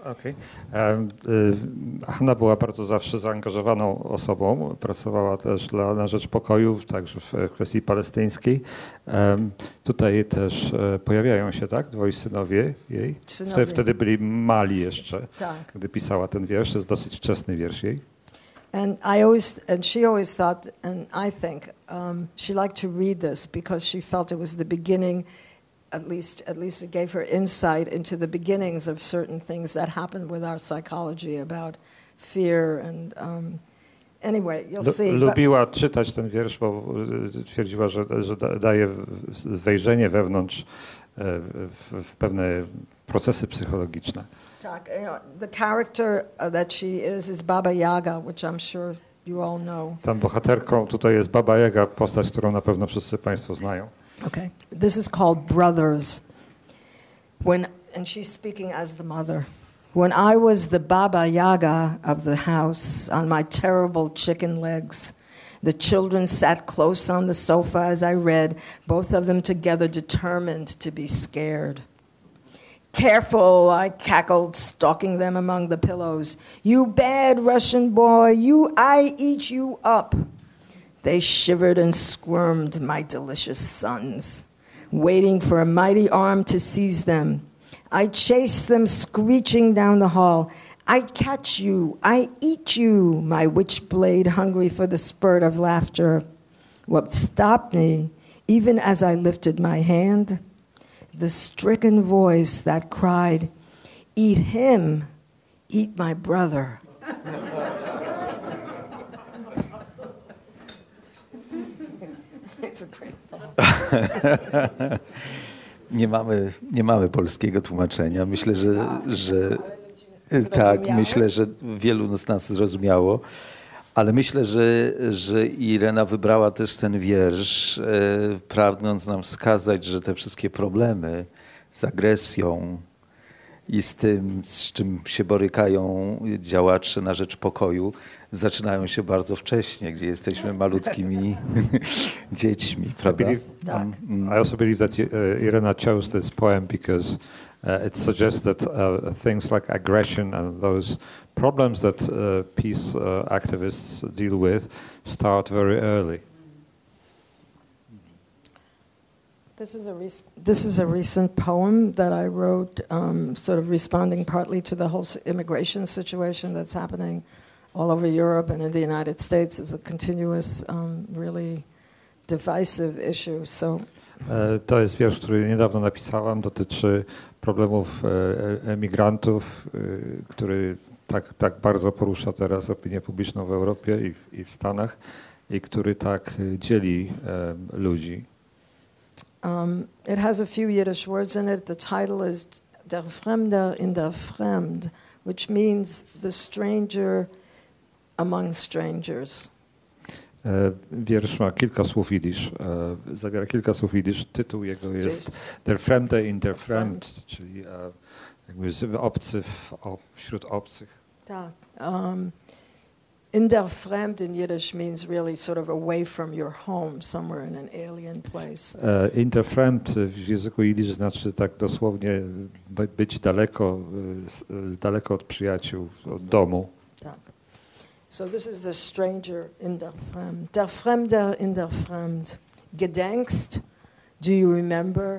Speaker 2: Hanna była bardzo zawsze zaangażowaną osobą, pracowała też na rzecz pokoju, także w kwestii palestyńskiej. Tutaj też pojawiają się, tak, 2 synowie jej. Wtedy byli mali jeszcze, tak, gdy pisała ten wiersz. To jest dosyć wczesny wiersz jej.
Speaker 3: And she always thought, and I think, she liked to read this because she felt it was the beginning. At least it gave her insight into the beginnings of certain things that happened with our psychology about fear and anyway, you'll see.
Speaker 2: Lubiła czytać ten wiersz, bo twierdziła, że daje wejrzenie wewnątrz w pewne procesy psychologiczne.
Speaker 3: Tak, the character that she is Baba Yaga, which I'm sure you all know.
Speaker 2: Tam bohaterką tutaj jest Baba Yaga, postać, którą na pewno wszyscy państwo znają.
Speaker 3: Okay, this is called Brothers. And she's speaking as the mother. When I was the Baba Yaga of the house on my terrible chicken legs, the children sat close on the sofa as I read, both of them together determined to be scared. Careful, I cackled, stalking them among the pillows. You bad Russian boy, I eat you up. They shivered and squirmed, my delicious sons, waiting for a mighty arm to seize them. I chased them screeching down the hall. I catch you, I eat you, my witchblade hungry for the spurt of laughter. What stopped me, even as I lifted my hand? The stricken voice that cried, eat him, eat my brother.
Speaker 1: Nie mamy polskiego tłumaczenia. Myślę, że tak, myślę, że wielu z nas zrozumiało, ale myślę, że Irena wybrała też ten wiersz, pragnąc nam wskazać, że te wszystkie problemy z agresją i z tym, z czym się borykają działacze na rzecz pokoju, zaczynają się bardzo wcześnie, gdzie jesteśmy malutkimi dziećmi, prawda?
Speaker 2: I also believe that Irena chose this poem because it suggests that things like aggression and those problems that peace activists deal with start very early.
Speaker 3: This is a recent poem that I wrote, sort of responding partly to the whole immigration situation that's happening all over Europe and in the United States. Is a continuous, really divisive issue. So.
Speaker 2: To jest wiersz, który niedawno napisałam, dotyczy problemów emigrantów, który tak bardzo porusza teraz opinię publiczną w Europie i w Stanach i który tak dzieli ludzi.
Speaker 3: It has a few Yiddish words in it. The title is Der Fremder in der Fremd, which means the stranger among strangers.
Speaker 2: Wiersz ma kilka słów jidysz, zawiera kilka słów jidysz. Tytuł jego jest Der Fremde in der Fremd, czyli jakby obcy wśród obcych.
Speaker 3: Tak. In der Fremd in Yiddish means really sort of away from your home, somewhere in an alien place.
Speaker 2: In der Fremd w języku jidysz znaczy tak dosłownie być daleko od przyjaciół, od domu.
Speaker 3: Tak. So this is the stranger in der Fremd. Der Fremder in der Fremd. Gedenkst, do you remember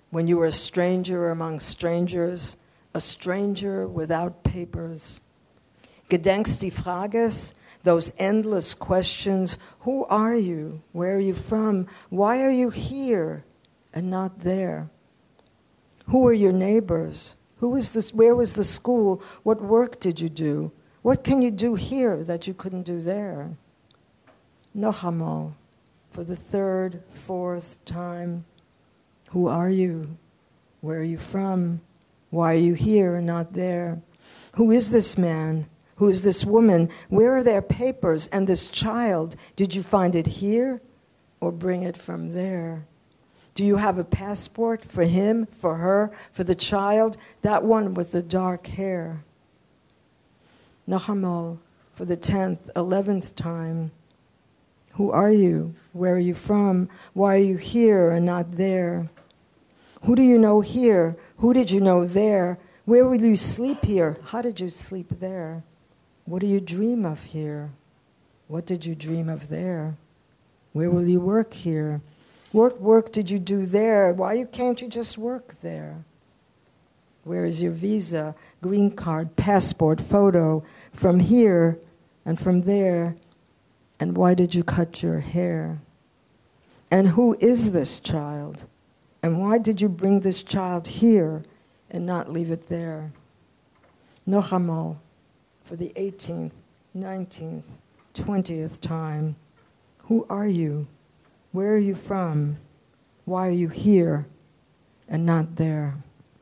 Speaker 3: when you were a stranger among strangers, a stranger without papers. Gedenkst die Frages, those endless questions. Who are you? Where are you from? Why are you here and not there? Who are your neighbors? Who is this? Where was the school? What work did you do? What can you do here that you couldn't do there? Nochamo, for the third, fourth time. Who are you? Where are you from? Why are you here and not there? Who is this man? Who is this woman? Where are their papers? And this child, did you find it here or bring it from there? Do you have a passport for him, for her, for the child, that one with the dark hair? Nachamol, for the 10th, 11th time. Who are you? Where are you from? Why are you here and not there? Who do you know here? Who did you know there? Where will you sleep here? How did you sleep there? What do you dream of here? What did you dream of there? Where will you work here? What work did you do there? Why can't you just work there? Where is your visa, green card, passport, photo, from here and from there? And why did you cut your hair? And who is this child? And why did you bring this child here and not leave it there? Nochamo, for the 18th, 19th, 20th time. Who are you? Where are you from? Why are you here and not there?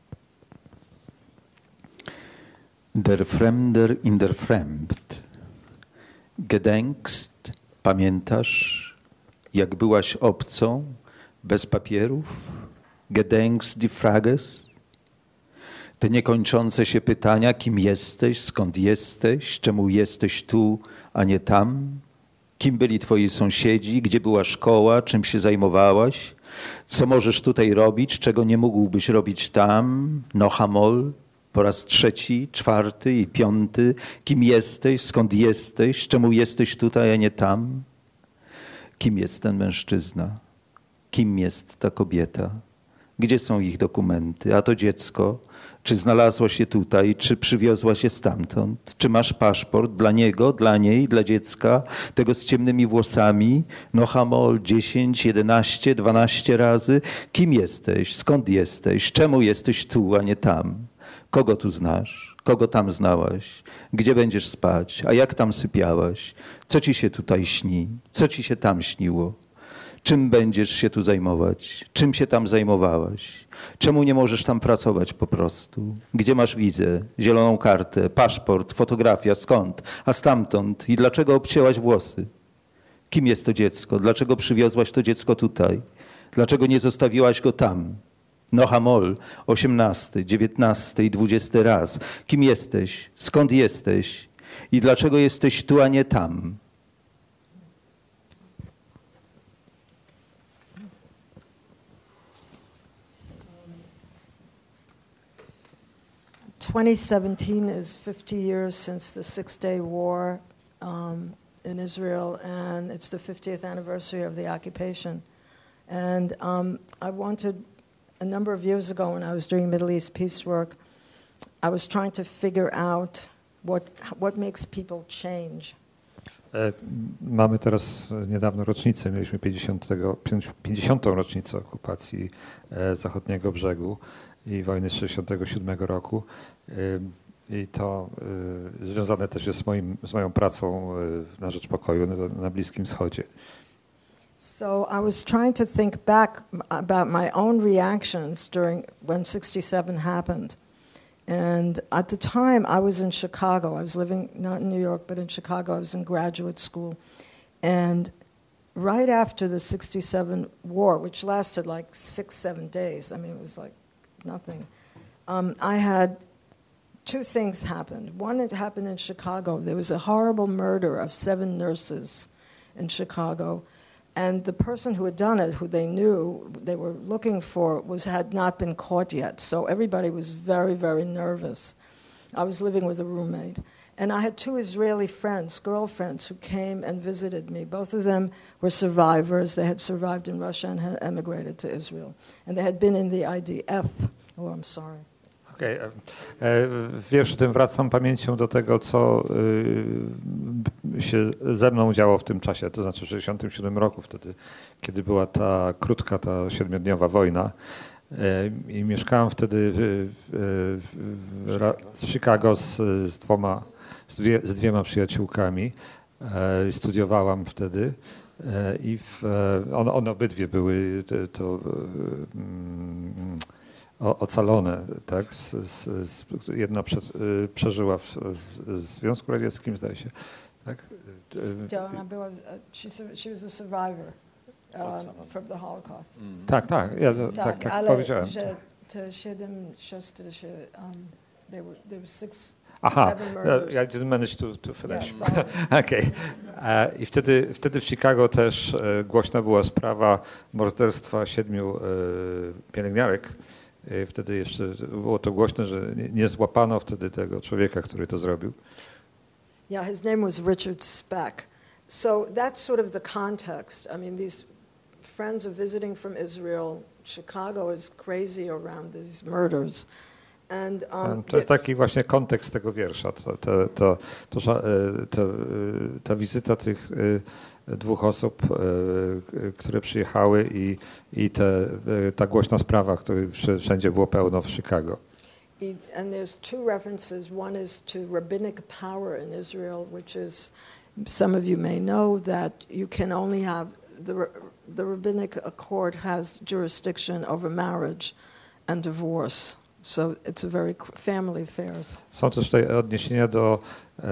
Speaker 1: Der Fremder in der Fremd. Gedenkst, pamiętasz, jak byłaś obcą, bez papierów? Gedenkst die Frages? Te niekończące się pytania, kim jesteś, skąd jesteś, czemu jesteś tu, a nie tam? Kim byli twoi sąsiedzi, gdzie była szkoła, czym się zajmowałaś? Co możesz tutaj robić, czego nie mógłbyś robić tam? Nohamol, po raz 3., 4. i 5. Kim jesteś, skąd jesteś, czemu jesteś tutaj, a nie tam? Kim jest ten mężczyzna? Kim jest ta kobieta? Gdzie są ich dokumenty? A to dziecko? Czy znalazła się tutaj? Czy przywiozła się stamtąd? Czy masz paszport dla niego, dla niej, dla dziecka? Tego z ciemnymi włosami? Nohamol 10, 11, 12 razy? Kim jesteś? Skąd jesteś? Czemu jesteś tu, a nie tam? Kogo tu znasz? Kogo tam znałaś? Gdzie będziesz spać? A jak tam sypiałaś? Co ci się tutaj śni? Co ci się tam śniło? Czym będziesz się tu zajmować? Czym się tam zajmowałaś? Czemu nie możesz tam pracować po prostu? Gdzie masz wizę, zieloną kartę, paszport, fotografia? Skąd? A stamtąd? I dlaczego obcięłaś włosy? Kim jest to dziecko? Dlaczego przywiozłaś to dziecko tutaj? Dlaczego nie zostawiłaś go tam? Nohamol, 18, 19 i 20 raz. Kim jesteś? Skąd jesteś? I dlaczego jesteś tu, a nie tam?
Speaker 3: 2017 is 50 years since the Six-Day War in Israel, and it's the 50th anniversary of the occupation. And I wanted, a number of years ago when I was doing Middle East peace work, I was trying to figure out what makes people change.
Speaker 2: Mamy teraz niedawno rocznicę, mieliśmy 50. rocznicę okupacji zachodniego brzegu i wojny z 1967 roku. I to związane też jest z moją pracą na rzecz pokoju na Bliskim Wschodzie.
Speaker 3: So I was trying to think back about my own reactions when 67 happened. And at the time, I was in Chicago. I was living not in New York, but in Chicago. I was in graduate school. And right after the 67 war, which lasted like 6-7 days, I mean, it was like nothing, I had two things happen. One, it happened in Chicago. There was a horrible murder of 7 nurses in Chicago. And the person who had done it, who they knew, they were looking for, had not been caught yet. So everybody was very, very nervous. I was living with a roommate. And I had two Israeli friends, girlfriends, who came and visited me. Both of them were survivors. They had survived in Russia and had emigrated to Israel. And they had been in the IDF. Oh, I'm sorry.
Speaker 2: Okej. W wierszu tym wracam pamięcią do tego, co się ze mną działo w tym czasie, to znaczy w 1967 roku, wtedy, kiedy była ta krótka, ta 7-dniowa wojna. I mieszkałem wtedy w Chicago z dwiema przyjaciółkami. Studiowałam wtedy i one obydwie były ocalone, tak? Jedna przeżyła w Związku Radzieckim, zdaje się, tak?
Speaker 3: She was a survivor from the Holocaust.
Speaker 2: Tak, tak powiedziałem.
Speaker 3: Że te 7 siostry there were 6.
Speaker 2: Aha, I didn't manage to finish. Yeah, okay. I wtedy w Chicago też głośna była sprawa morderstwa 7 pielęgniarek. Wtedy jeszcze było to głośne, że nie złapano wtedy tego człowieka, który to zrobił.
Speaker 3: Yeah, his name was Richard Speck. So that's sort of the context. I mean, these friends are visiting from Israel. Chicago is crazy around these murders. And,
Speaker 2: to jest taki właśnie kontekst tego wiersza. Ta wizyta tych dwóch osób, które przyjechały i ta głośna sprawa, której wszędzie było pełno w Chicago.
Speaker 3: And there's two references. One is to rabbinic power in Israel, which is, some of you may know, that you can only have, the rabbinic court has jurisdiction over marriage and divorce. So it's a very family affairs.
Speaker 2: Są też tutaj odniesienia do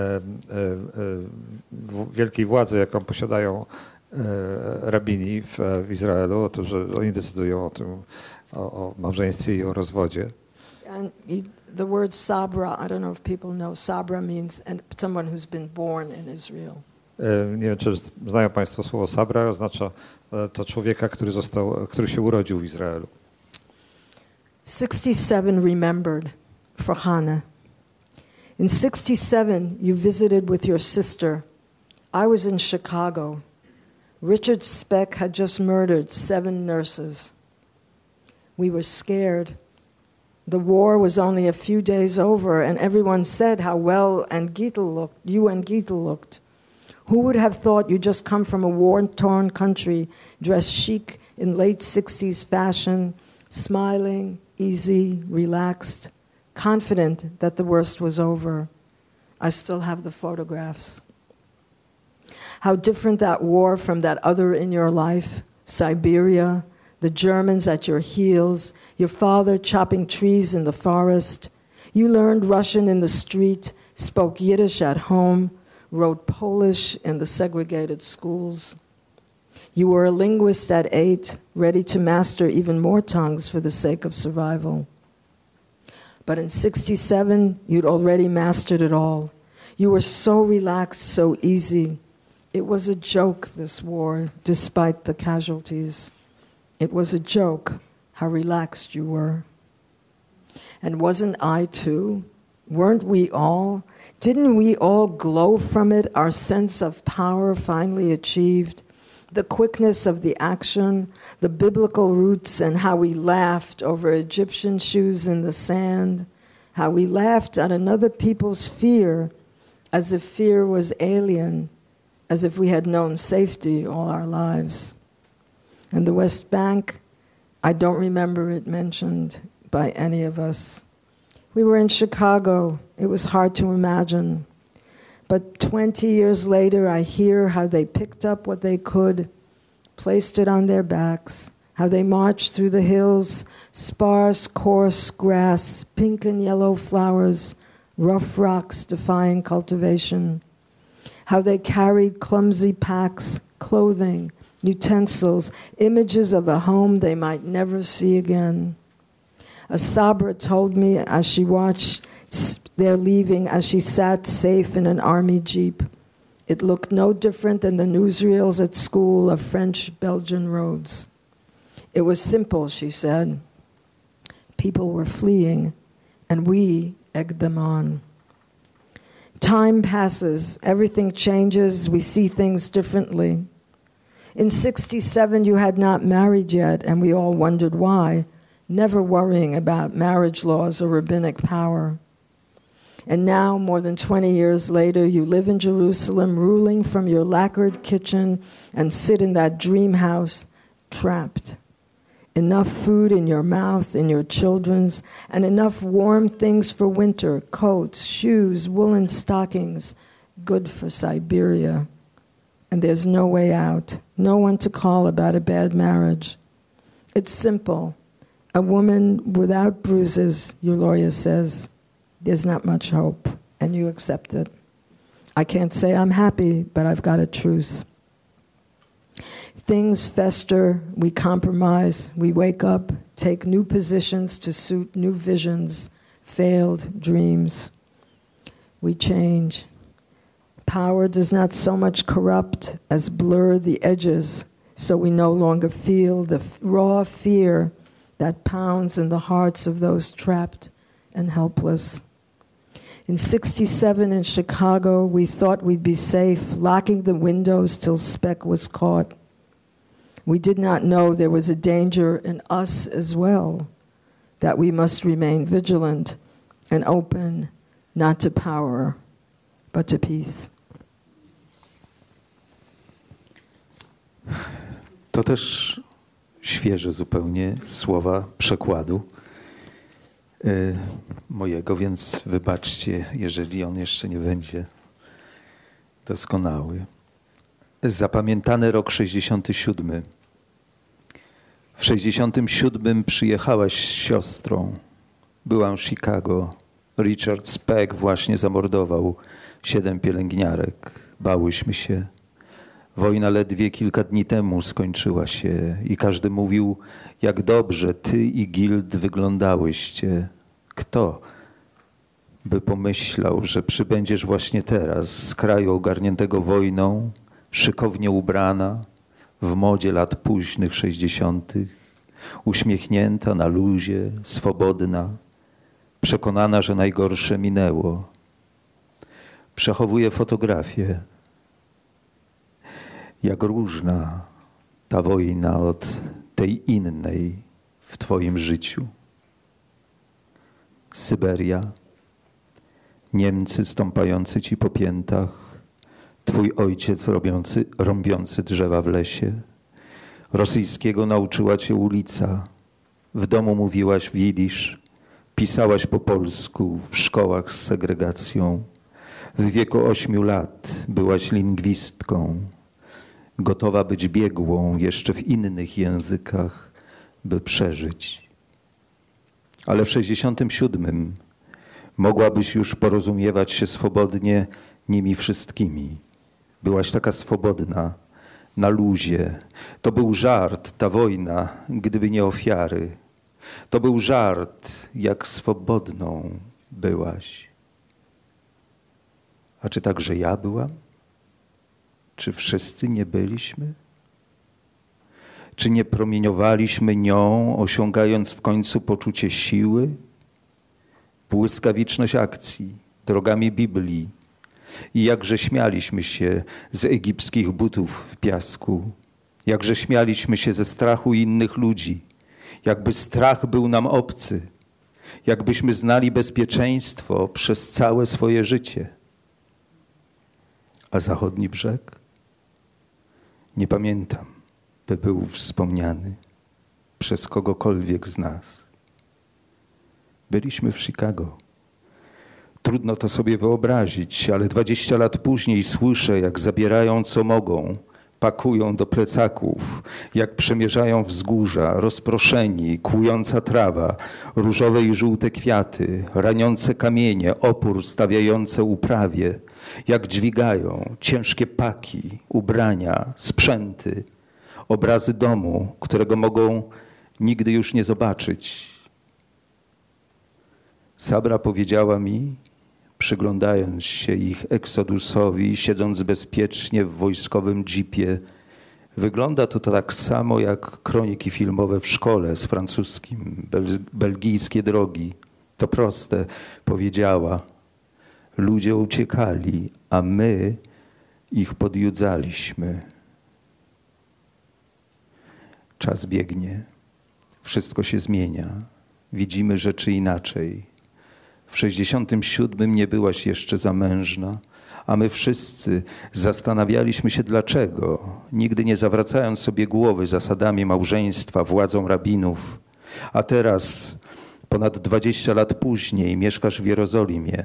Speaker 2: wielkiej władzy, jaką posiadają rabini w Izraelu, to, że oni decydują o tym, o małżeństwie i o rozwodzie.
Speaker 3: And the word sabra, I don't know if people know, sabra means someone who's been born in Israel.
Speaker 2: Nie wiem, czy znają Państwo słowo sabra, oznacza to człowieka, który się urodził w Izraelu.
Speaker 3: 67 remembered for Hannah. In 67, you visited with your sister. I was in Chicago. Richard Speck had just murdered 7 nurses. We were scared. The war was only a few days over, and everyone said how well you and Gittel looked. Who would have thought you'd just come from a war-torn country, dressed chic in late 60s fashion, smiling, easy, relaxed, confident that the worst was over. I still have the photographs. How different that war from that other in your life, Siberia, the Germans at your heels, your father chopping trees in the forest. You learned Russian in the street, spoke Yiddish at home, wrote Polish in the segregated schools. You were a linguist at 8, ready to master even more tongues for the sake of survival. But in 67, you'd already mastered it all. You were so relaxed, so easy. It was a joke, this war, despite the casualties. It was a joke how relaxed you were. And wasn't I too? Weren't we all? Didn't we all glow from it, our sense of power finally achieved? The quickness of the action, the biblical roots, and how we laughed over Egyptian shoes in the sand, how we laughed at another people's fear as if fear was alien, as if we had known safety all our lives. And the West Bank, I don't remember it mentioned by any of us. We were in Chicago. It was hard to imagine. But 20 years later, I hear how they picked up what they could, placed it on their backs, how they marched through the hills, sparse, coarse grass, pink and yellow flowers, rough rocks defying cultivation, how they carried clumsy packs, clothing, utensils, images of a home they might never see again. A Sabra told me as she watched their leaving, as she sat safe in an army jeep. It looked no different than the newsreels at school of French-Belgian roads. It was simple, she said. People were fleeing, and we egged them on. Time passes, everything changes, we see things differently. In 67, you had not married yet, and we all wondered why, never worrying about marriage laws or rabbinic power. And now, more than 20 years later, you live in Jerusalem, ruling from your lacquered kitchen, and sit in that dream house, trapped. Enough food in your mouth, in your children's, and enough warm things for winter, coats, shoes, woolen stockings, good for Siberia. And there's no way out, no one to call about a bad marriage. It's simple. A woman without bruises, your lawyer says, there's not much hope, and you accept it. I can't say I'm happy, but I've got a truce. Things fester, we compromise, we wake up, take new positions to suit new visions, failed dreams. We change. Power does not so much corrupt as blur the edges, so we no longer feel the raw fear that pounds in the hearts of those trapped and helpless. In 67 in Chicago, we thought we'd be safe, locking the windows till Speck was caught. We did not know there was a danger in us as well, that we must remain vigilant and open, not to power, but to peace.
Speaker 1: To też świeże zupełnie słowa przekładu mojego, więc wybaczcie, jeżeli on jeszcze nie będzie doskonały. Zapamiętany rok 67. W 67 przyjechałaś z siostrą. Byłam w Chicago. Richard Speck właśnie zamordował 7 pielęgniarek. Bałyśmy się. Wojna ledwie kilka dni temu skończyła się i każdy mówił, jak dobrze ty i Gild wyglądałyście. Kto by pomyślał, że przybędziesz właśnie teraz z kraju ogarniętego wojną, szykownie ubrana, w modzie lat późnych 60., uśmiechnięta na luzie, swobodna, przekonana, że najgorsze minęło. Przechowuję fotografię. Jak różna ta wojna od tej innej w twoim życiu. Syberia, Niemcy stąpający ci po piętach, twój ojciec rąbiący drzewa w lesie. Rosyjskiego nauczyła cię ulica. W domu mówiłaś w jidysz, pisałaś po polsku w szkołach z segregacją. W wieku 8 lat byłaś lingwistką. Gotowa być biegłą jeszcze w innych językach, by przeżyć. Ale w 67 mogłabyś już porozumiewać się swobodnie nimi wszystkimi. Byłaś taka swobodna, na luzie. To był żart, ta wojna, gdyby nie ofiary. To był żart, jak swobodną byłaś. A czy także ja byłam? Czy wszyscy nie byliśmy? Czy nie promieniowaliśmy nią, osiągając w końcu poczucie siły? Błyskawiczność akcji, drogami Biblii. I jakże śmialiśmy się z egipskich butów w piasku. Jakże śmialiśmy się ze strachu innych ludzi. Jakby strach był nam obcy. Jakbyśmy znali bezpieczeństwo przez całe swoje życie. A zachodni brzeg? Nie pamiętam, by był wspomniany przez kogokolwiek z nas. Byliśmy w Chicago. Trudno to sobie wyobrazić, ale 20 lat później słyszę, jak zabierają co mogą, pakują do plecaków, jak przemierzają wzgórza, rozproszeni, kłująca trawa, różowe i żółte kwiaty, raniące kamienie, opór stawiające uprawie, jak dźwigają ciężkie paki, ubrania, sprzęty, obrazy domu, którego mogą nigdy już nie zobaczyć. Sabra powiedziała mi, przyglądając się ich eksodusowi, siedząc bezpiecznie w wojskowym jeepie, wygląda to tak samo jak kroniki filmowe w szkole z francuskim, belgijskie drogi. To proste, powiedziała. Ludzie uciekali, a my ich podjudzaliśmy. Czas biegnie, wszystko się zmienia, widzimy rzeczy inaczej. W 67 nie byłaś jeszcze zamężna, a my wszyscy zastanawialiśmy się dlaczego, nigdy nie zawracając sobie głowy zasadami małżeństwa, władzą rabinów. A teraz, ponad 20 lat później, mieszkasz w Jerozolimie,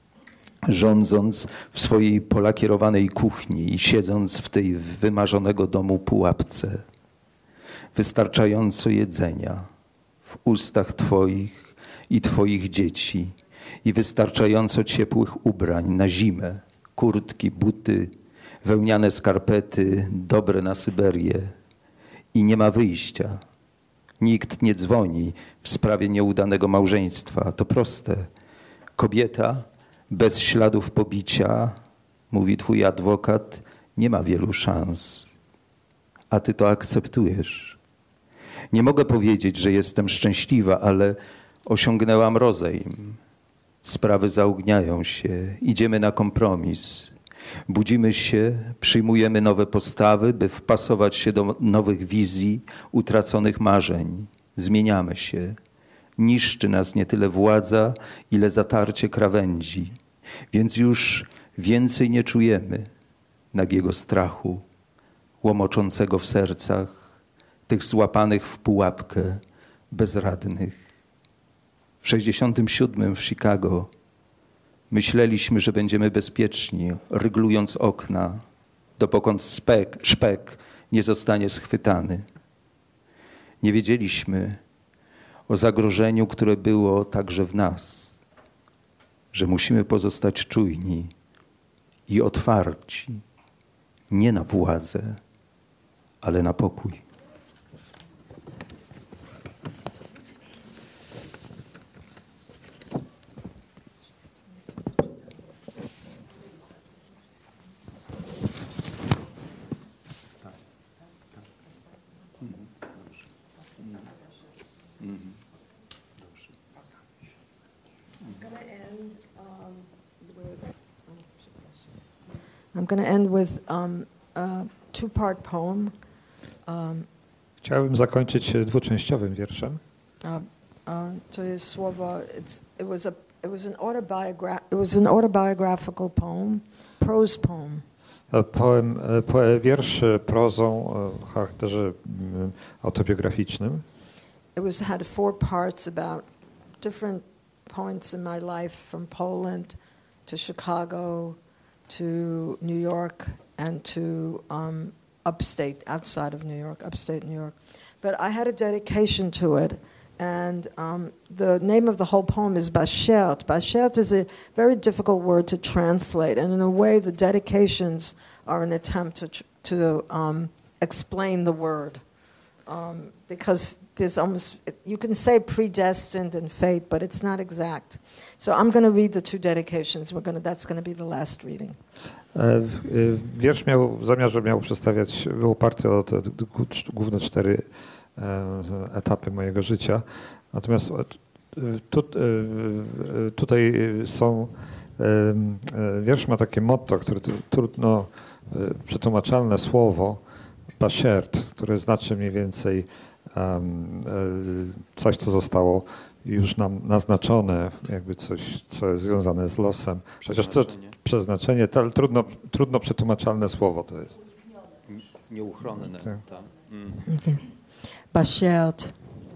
Speaker 1: rządząc w swojej polakierowanej kuchni i siedząc w tej wymarzonego domu pułapce. Wystarczająco jedzenia w ustach Twoich i Twoich dzieci i wystarczająco ciepłych ubrań na zimę, kurtki, buty, wełniane skarpety, dobre na Syberię. I nie ma wyjścia. Nikt nie dzwoni w sprawie nieudanego małżeństwa. To proste. Kobieta bez śladów pobicia, mówi twój adwokat, nie ma wielu szans. A ty to akceptujesz. Nie mogę powiedzieć, że jestem szczęśliwa, ale osiągnęłam rozejm. Sprawy zaogniają się, idziemy na kompromis. Budzimy się, przyjmujemy nowe postawy, by wpasować się do nowych wizji, utraconych marzeń. Zmieniamy się. Niszczy nas nie tyle władza, ile zatarcie krawędzi. Więc już więcej nie czujemy nagiego strachu, łomoczącego w sercach, tych złapanych w pułapkę, bezradnych. W 67 w Chicago myśleliśmy, że będziemy bezpieczni, ryglując okna, dopokąd szpek nie zostanie schwytany. Nie wiedzieliśmy o zagrożeniu, które było także w nas, że musimy pozostać czujni i otwarci, nie na władzę, ale na pokój.
Speaker 3: I'm going to end with a two-part poem.
Speaker 2: Chciałbym zakończyć dwuczęściowym wierszem.
Speaker 3: To jest słowo. It was an autobiographical poem, prose poem.
Speaker 2: Wiersz prozą o charakterze autobiograficznym.
Speaker 3: It had 4 parts about different points in my life, from Poland to Chicago to New York and to upstate, outside of New York, upstate New York. But I had a dedication to it, and the name of the whole poem is Bashert. Bashert is a very difficult word to translate, and in a way the dedications are an attempt to explain the word. Because there's you can say predestined and fate, but it's not exact. So I'm going to read the 2 dedications. That's going to be the last reading.
Speaker 2: Wiersz miał przedstawiać, był oparty o te główne 4 etapy mojego życia. Natomiast tutaj wiersz ma takie motto, które trudno przetłumaczalne słowo, bashert, które znaczy mniej więcej coś, co zostało już nam naznaczone, jakby coś, co jest związane z losem. Chociaż to przeznaczenie, to trudno przetłumaczalne słowo to jest.
Speaker 1: Nieuchronne.
Speaker 2: Tak.
Speaker 3: Okay. Bashert.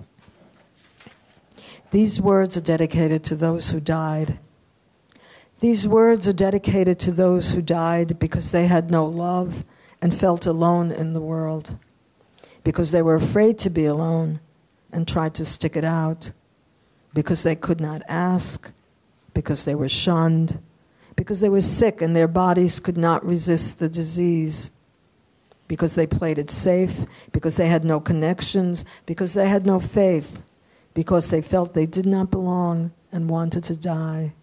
Speaker 3: These words are dedicated to those who died. These words are dedicated to those who died because they had no love and felt alone in the world, because they were afraid to be alone and tried to stick it out, because they could not ask, because they were shunned, because they were sick and their bodies could not resist the disease, because they played it safe, because they had no connections, because they had no faith, because they felt they did not belong and wanted to die.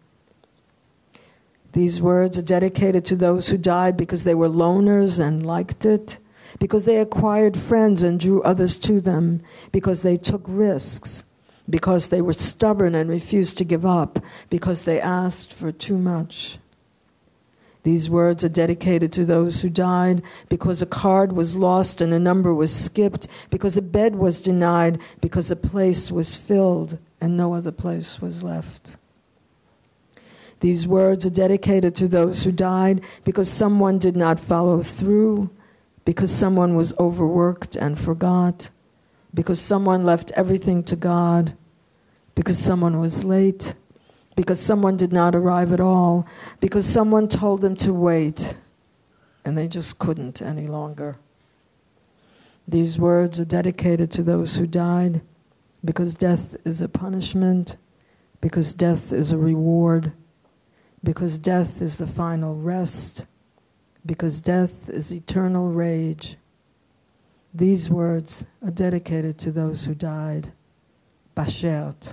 Speaker 3: These words are dedicated to those who died because they were loners and liked it, because they acquired friends and drew others to them, because they took risks, because they were stubborn and refused to give up, because they asked for too much. These words are dedicated to those who died because a card was lost and a number was skipped, because a bed was denied, because a place was filled and no other place was left. These words are dedicated to those who died because someone did not follow through, because someone was overworked and forgot, because someone left everything to God, because someone was late, because someone did not arrive at all, because someone told them to wait, and they just couldn't any longer. These words are dedicated to those who died because death is a punishment, because death is a reward, because death is the final rest, because death is eternal rage. These words are dedicated to those who died. Bashert.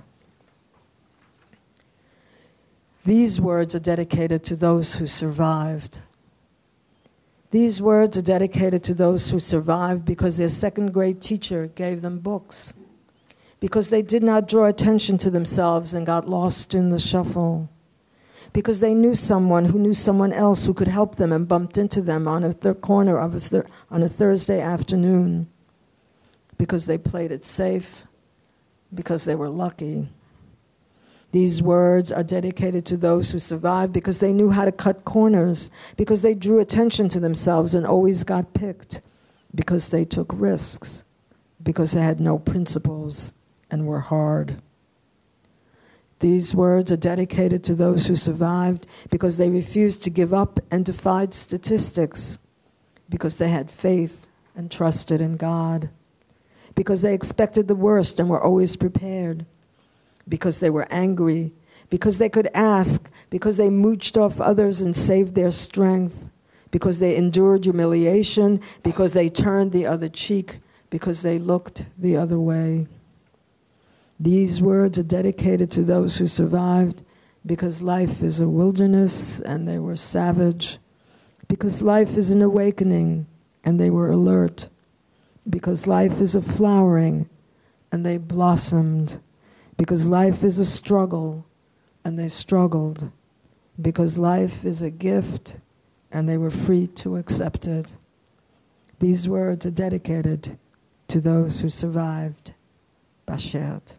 Speaker 3: These words are dedicated to those who survived. These words are dedicated to those who survived because their second grade teacher gave them books, because they did not draw attention to themselves and got lost in the shuffle, because they knew someone who knew someone else who could help them and bumped into them on a corner of on a Thursday afternoon, because they played it safe, because they were lucky. These words are dedicated to those who survived because they knew how to cut corners, because they drew attention to themselves and always got picked, because they took risks, because they had no principles and were hard. These words are dedicated to those who survived because they refused to give up and defied statistics, because they had faith and trusted in God, because they expected the worst and were always prepared, because they were angry, because they could ask, because they mooched off others and saved their strength, because they endured humiliation, because they turned the other cheek, because they looked the other way. These words are dedicated to those who survived because life is a wilderness and they were savage, because life is an awakening and they were alert, because life is a flowering and they blossomed, because life is a struggle and they struggled, because life is a gift and they were free to accept it. These words are dedicated to those who survived. Bashert.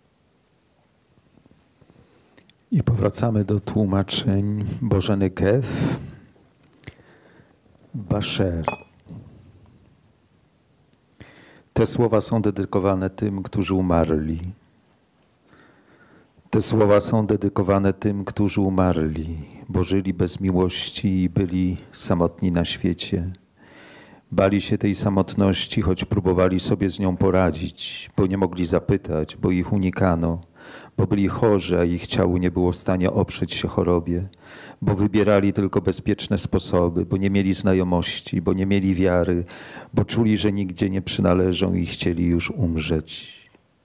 Speaker 1: I powracamy do tłumaczeń Boże Negev. Basher. Te słowa są dedykowane tym, którzy umarli. Te słowa są dedykowane tym, którzy umarli, bo żyli bez miłości i byli samotni na świecie. Bali się tej samotności, choć próbowali sobie z nią poradzić, bo nie mogli zapytać, bo ich unikano, bo byli chorzy, a ich ciało nie było w stanie oprzeć się chorobie, bo wybierali tylko bezpieczne sposoby, bo nie mieli znajomości, bo nie mieli wiary, bo czuli, że nigdzie nie przynależą i chcieli już umrzeć.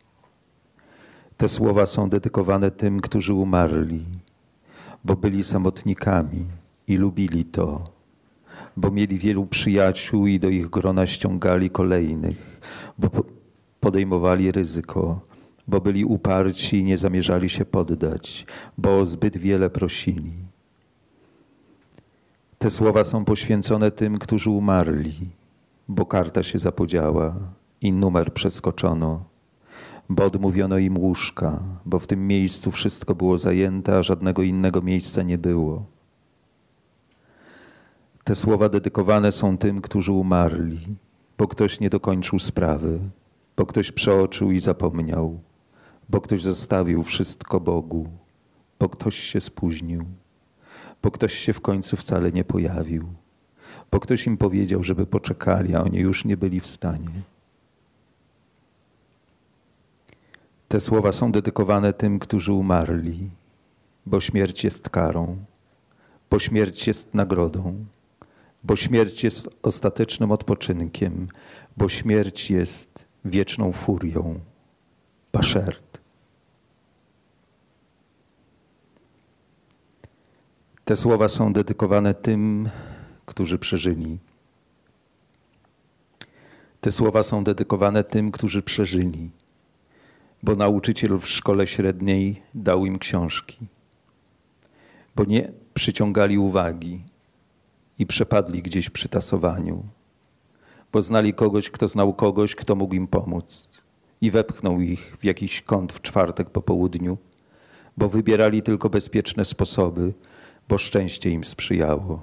Speaker 1: Te słowa są dedykowane tym, którzy umarli, bo byli samotnikami i lubili to, bo mieli wielu przyjaciół i do ich grona ściągali kolejnych, bo podejmowali ryzyko, bo byli uparci i nie zamierzali się poddać, bo zbyt wiele prosili. Te słowa są poświęcone tym, którzy umarli, bo karta się zapodziała i numer przeskoczono, bo odmówiono im łóżka, bo w tym miejscu wszystko było zajęte, a żadnego innego miejsca nie było. Te słowa dedykowane są tym, którzy umarli, bo ktoś nie dokończył sprawy, bo ktoś przeoczył i zapomniał, bo ktoś zostawił wszystko Bogu, bo ktoś się spóźnił, bo ktoś się w końcu wcale nie pojawił, bo ktoś im powiedział, żeby poczekali, a oni już nie byli w stanie. Te słowa są dedykowane tym, którzy umarli, bo śmierć jest karą, bo śmierć jest nagrodą, bo śmierć jest ostatecznym odpoczynkiem, bo śmierć jest wieczną furią. Bashert. Te słowa są dedykowane tym, którzy przeżyli. Te słowa są dedykowane tym, którzy przeżyli, bo nauczyciel w szkole średniej dał im książki, bo nie przyciągali uwagi i przepadli gdzieś przy tasowaniu, bo znali kogoś, kto znał kogoś, kto mógł im pomóc i wepchnął ich w jakiś kąt w czwartek po południu, bo wybierali tylko bezpieczne sposoby, bo szczęście im sprzyjało.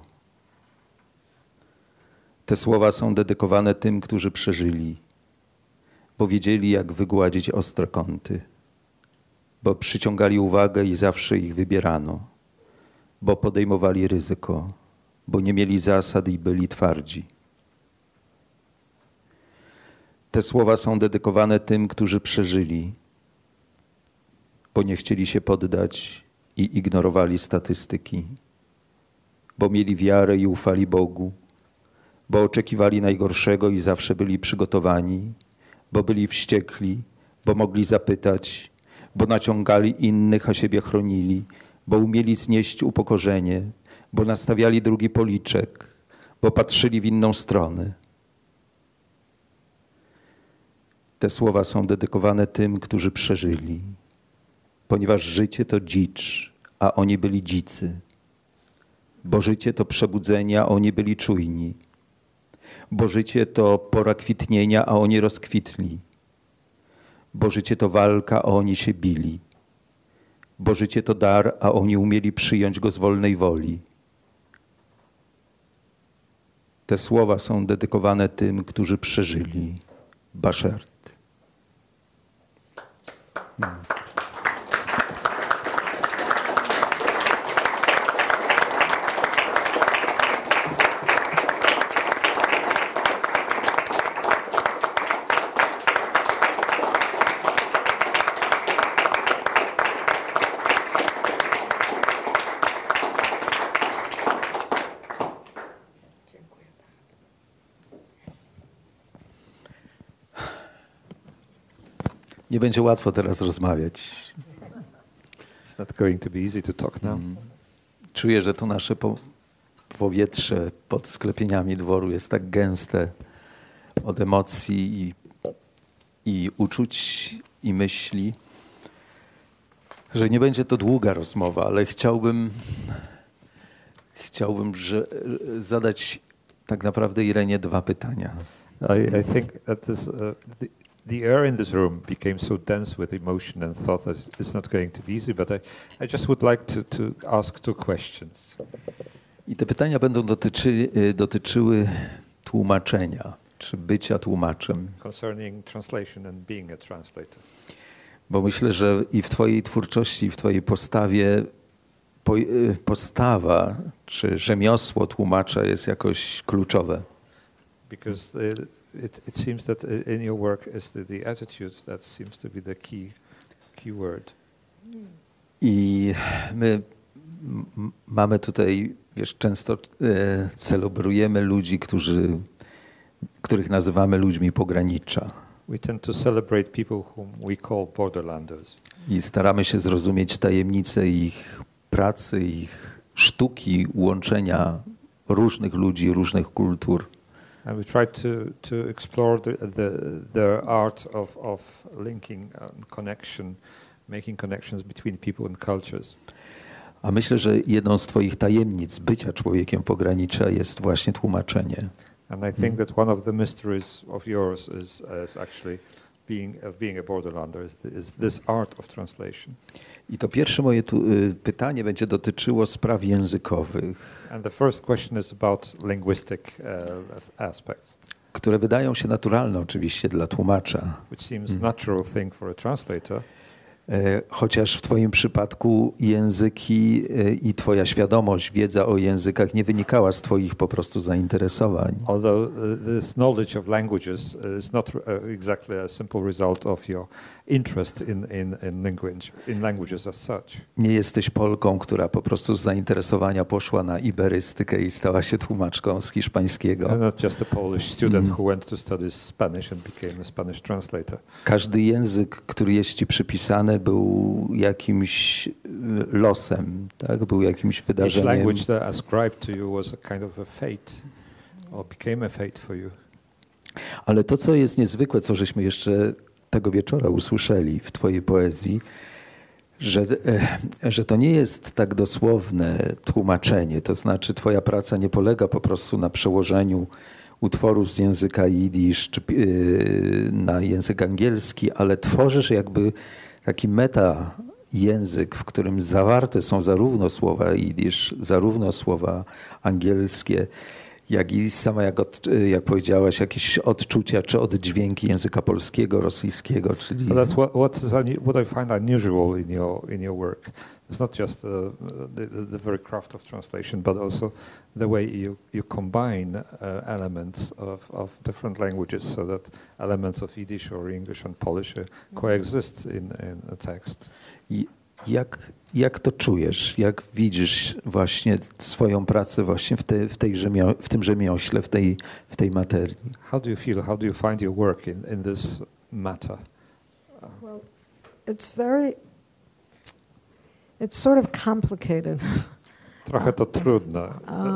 Speaker 1: Te słowa są dedykowane tym, którzy przeżyli, bo wiedzieli, jak wygładzić ostre kąty, bo przyciągali uwagę i zawsze ich wybierano, bo podejmowali ryzyko, bo nie mieli zasad i byli twardzi. Te słowa są dedykowane tym, którzy przeżyli, bo nie chcieli się poddać i ignorowali statystyki, bo mieli wiarę i ufali Bogu, bo oczekiwali najgorszego i zawsze byli przygotowani, bo byli wściekli, bo mogli zapytać, bo naciągali innych, a siebie chronili, bo umieli znieść upokorzenie, bo nastawiali drugi policzek, bo patrzyli w inną stronę. Te słowa są dedykowane tym, którzy przeżyli, ponieważ życie to dzicz, a oni byli dzicy, bo życie to przebudzenie, a oni byli czujni, bo życie to pora kwitnienia, a oni rozkwitli, bo życie to walka, a oni się bili, bo życie to dar, a oni umieli przyjąć go z wolnej woli. Te słowa są dedykowane tym, którzy przeżyli. Bashert. Nie będzie łatwo teraz rozmawiać.
Speaker 2: It's not going to be easy to talk now.
Speaker 1: Czuję, że to nasze powietrze pod sklepieniami dworu jest tak gęste od emocji i uczuć i myśli, że nie będzie to długa rozmowa, ale chciałbym zadać tak naprawdę Irenie 2 pytania.
Speaker 2: I think that the air in this room became so dense with emotion and thought that it's not going to be easy, but I just would like to ask 2 questions.
Speaker 1: I te pytania będą dotyczyły tłumaczenia, czy bycia tłumaczem.
Speaker 2: Concerning translation and being a translator.
Speaker 1: Bo myślę, że i w twojej twórczości, i w twojej postawie postawa, czy rzemiosło tłumacza jest jakoś kluczowe.
Speaker 2: Because it seems that in your work is the attitude that seems to be the key word.
Speaker 1: I my mamy tutaj, wiesz, często celebrujemy ludzi, których nazywamy ludźmi pogranicza.
Speaker 2: We tend to celebrate people whom we call borderlanders.
Speaker 1: I staramy się zrozumieć tajemnice ich pracy, ich sztuki łączenia różnych ludzi, różnych kultur.
Speaker 2: And we try to explore their art of linking connection, making connections between people and cultures.
Speaker 1: A myślę, że jedną z twoich tajemnic bycia człowiekiem pogranicza jest właśnie tłumaczenie.
Speaker 2: And I think that one of the mysteries of yours is actually being a borderlander, is this art of translation.
Speaker 1: I to pierwsze moje pytanie będzie dotyczyło spraw językowych.
Speaker 2: And the first question is about linguistic aspects.
Speaker 1: Które wydają się naturalne oczywiście dla tłumacza.
Speaker 2: Which seems natural thing for a translator.
Speaker 1: Chociaż w twoim przypadku języki i twoja świadomość, wiedza o językach nie wynikała z twoich po prostu zainteresowań.
Speaker 2: Although this knowledge of languages is not exactly a simple result of your interest in languages as such.
Speaker 1: Nie jesteś Polką, która po prostu z zainteresowania poszła na iberystykę i stała się tłumaczką z hiszpańskiego.
Speaker 2: I'm not just a Polish student who went to study Spanish and became a Spanish translator.
Speaker 1: Każdy język, który jest ci przypisany, był jakimś losem, tak? Był jakimś wydarzeniem.
Speaker 2: Each language that ascribed to you was a kind of a fate, or became a fate for you.
Speaker 1: Ale to, co jest niezwykłe, co żeśmy jeszcze tego wieczora usłyszeli w twojej poezji, że to nie jest tak dosłowne tłumaczenie, to znaczy twoja praca nie polega po prostu na przełożeniu utworów z języka jidysz czy na język angielski, ale tworzysz jakby taki meta język, w którym zawarte są zarówno słowa jidysz, zarówno słowa angielskie, jak i sama, jak powiedziałaś, jakieś odczucia czy oddźwięki języka polskiego, rosyjskiego, czyli...
Speaker 2: That's what I find unusual in your work. It's not just the very craft of translation, but also the way you combine elements of different languages, so that elements of Yiddish or English and Polish coexist in a text.
Speaker 1: Jak to czujesz? Jak widzisz właśnie swoją pracę właśnie w tym rzemiośle, w tej materii?
Speaker 2: How do you feel? How do you find your work in this matter?
Speaker 3: Well, it's sort of complicated.
Speaker 2: Trochę to trudne.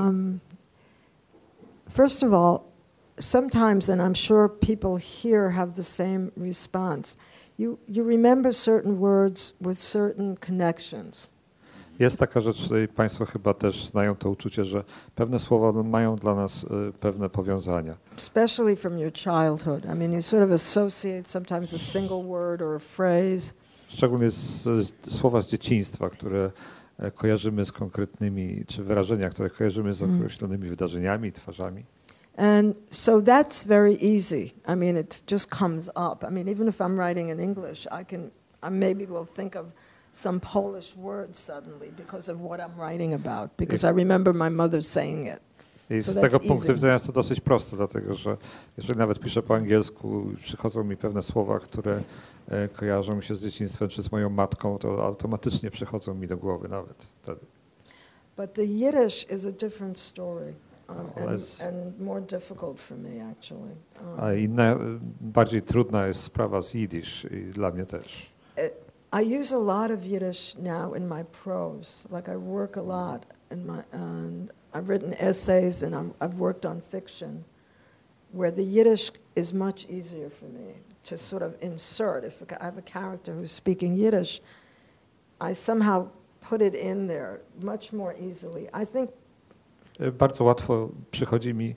Speaker 3: First of all, sometimes, and I'm sure people here have the same response, you remember certain words with certain connections.
Speaker 2: Jest taka rzecz, i Państwo chyba też znają to uczucie, że pewne słowa mają dla nas pewne powiązania.
Speaker 3: Especially from your childhood. I mean, you sort of associate sometimes a single word or a phrase.
Speaker 2: Szczególnie słowa z dzieciństwa, które kojarzymy z konkretnymi, czy wyrażenia, które kojarzymy z określonymi wydarzeniami, twarzami.
Speaker 3: And so that's very easy. I mean, it just comes up. I mean, even if I'm writing in English, I maybe will think of some Polish words suddenly because of what I'm writing about, because I remember my mother saying it.
Speaker 2: I z tego punktu widzenia jest to dosyć proste, dlatego że jeżeli nawet piszę po angielsku, przychodzą mi pewne słowa, które kojarzą mi się z dzieciństwem czy z moją matką, to automatycznie przychodzą mi do głowy nawet wtedy.
Speaker 3: But the Yiddish is a different story. And more difficult for me, actually.
Speaker 2: A inna, bardziej trudna jest sprawa z Yiddish i dla mnie też.
Speaker 3: I use a lot of Yiddish now in my prose. Like I work a lot and I've written essays and I've worked on fiction, where the Yiddish is much easier for me to sort of insert. If I have a character who's speaking Yiddish, I somehow put it in there much more easily. I think
Speaker 2: bardzo łatwo przychodzi mi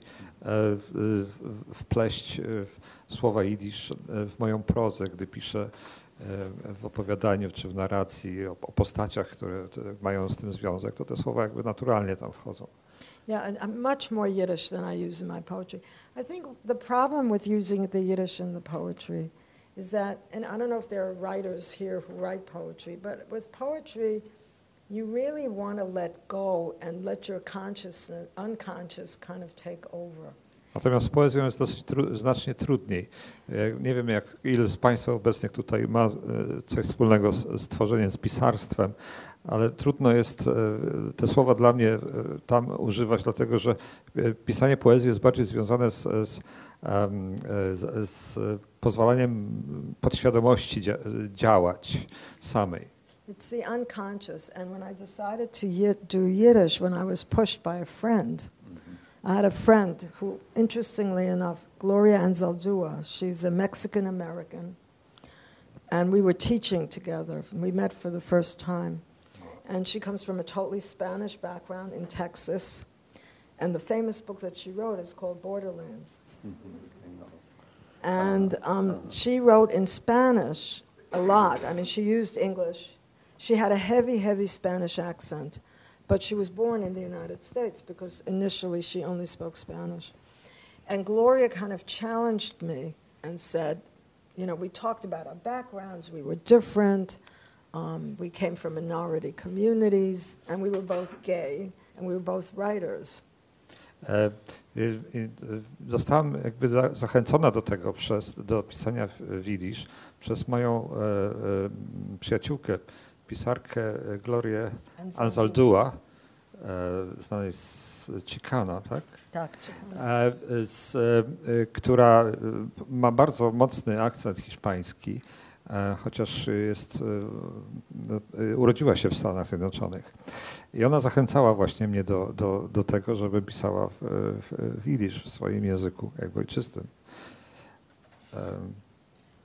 Speaker 2: wpleść słowa jidysz w moją prozę, gdy piszę w opowiadaniu czy w narracji o postaciach, które mają z tym związek, to te słowa jakby naturalnie tam wchodzą.
Speaker 3: Yeah, and much more Yiddish than I use in my poetry. I think the problem with using the Yiddish in the poetry is that, and I don't know if there are writers here who write poetry, but with poetry, you really want to let go and let your unconscious kind of take over.
Speaker 2: Natomiast z poezją jest znacznie trudniej. Nie wiem, ile z Państwa obecnych tutaj ma coś wspólnego z tworzeniem, z pisarstwem, ale trudno jest te słowa dla mnie tam używać, dlatego że pisanie poezji jest bardziej związane z pozwalaniem podświadomości działać samej.
Speaker 3: It's the unconscious, and when I decided to do Yiddish, when I was pushed by a friend, I had a friend who, interestingly enough, Gloria Anzaldúa, she's a Mexican-American, and we were teaching together. We met for the first time, and she comes from a totally Spanish background in Texas, and the famous book that she wrote is called Borderlands. And she wrote in Spanish a lot. I mean, she used English. She had a heavy, heavy Spanish accent, but she was born in the United States because initially she only spoke Spanish. And Gloria kind of challenged me and said, you know, we talked about our backgrounds, we were different, we came from minority communities, and we were both gay, and we were both writers.
Speaker 2: Zostałam jakby zachęcona do tego do pisania w jidysz przez moją przyjaciółkę, pisarkę Glorię Anzaldúa, znanej z Chicana, tak?
Speaker 3: Tak,
Speaker 2: która ma bardzo mocny akcent hiszpański, chociaż urodziła się w Stanach Zjednoczonych. I ona zachęcała właśnie mnie do tego, żeby pisała w jidysz, w swoim języku, jakby ojczystym.
Speaker 3: And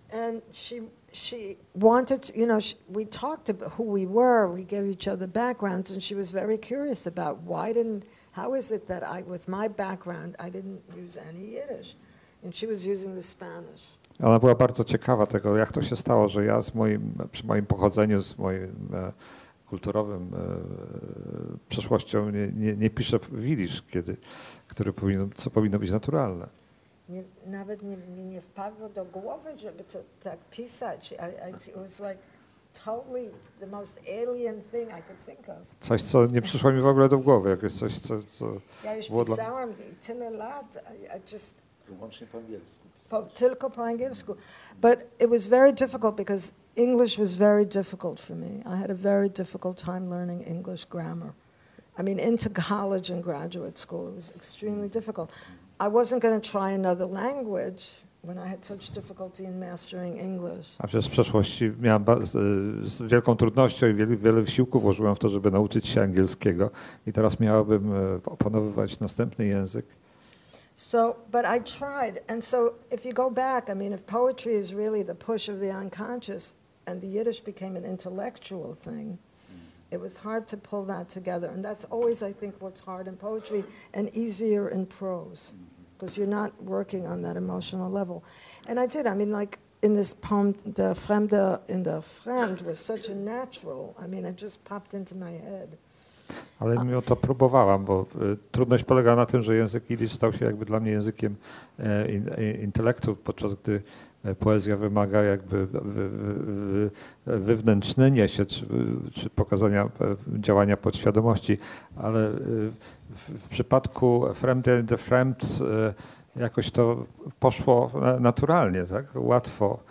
Speaker 3: she wanted, you know, we talked about who we were, we gave each other backgrounds, and she was very curious about how is it that with my background, I didn't use any Yiddish, and she was using the Spanish.
Speaker 2: Ona była bardzo ciekawa tego, jak to się stało, że ja przy moim pochodzeniu, z moim kulturowym przeszłością nie piszę w jidysz, co powinno być naturalne.
Speaker 3: Nawet nie wpadło do głowy, żeby to tak pisać. It was like totally the most alien thing I could think of.
Speaker 2: Coś, co nie przyszło mi w ogóle do głowy, jakieś coś, co
Speaker 3: ja już
Speaker 2: było
Speaker 3: pisałam tyle lat, I just...
Speaker 1: Wyłącznie po angielsku.
Speaker 3: Tylko po angielsku. But it was very difficult because English was very difficult for me. I had a very difficult time learning English grammar. I mean, into college and graduate school, it was extremely difficult. I wasn't going to try another language when I had such difficulty in mastering English.
Speaker 2: A przecież w przeszłości miałem z wielką trudnością i wiele wysiłku włożyłem w to, żeby nauczyć się angielskiego i teraz miałabym opanowywać następny język.
Speaker 3: So, but I tried, and so if you go back, I mean, if poetry is really the push of the unconscious, and the Yiddish became an intellectual thing, it was hard to pull that together, and that's always, I think, what's hard in poetry and easier in prose, because you're not working on that emotional level. And I did, I mean, like in this poem, Der Fremde in der Fremd was such a natural, I mean, it just popped into my head.
Speaker 2: Ale mimo to próbowałam, bo trudność polega na tym, że język jidysz stał się jakby dla mnie językiem intelektu, podczas gdy poezja wymaga jakby wywnętrznienia się, czy pokazania działania podświadomości, ale w przypadku Fremde in the Fremd jakoś to poszło naturalnie, tak? Łatwo.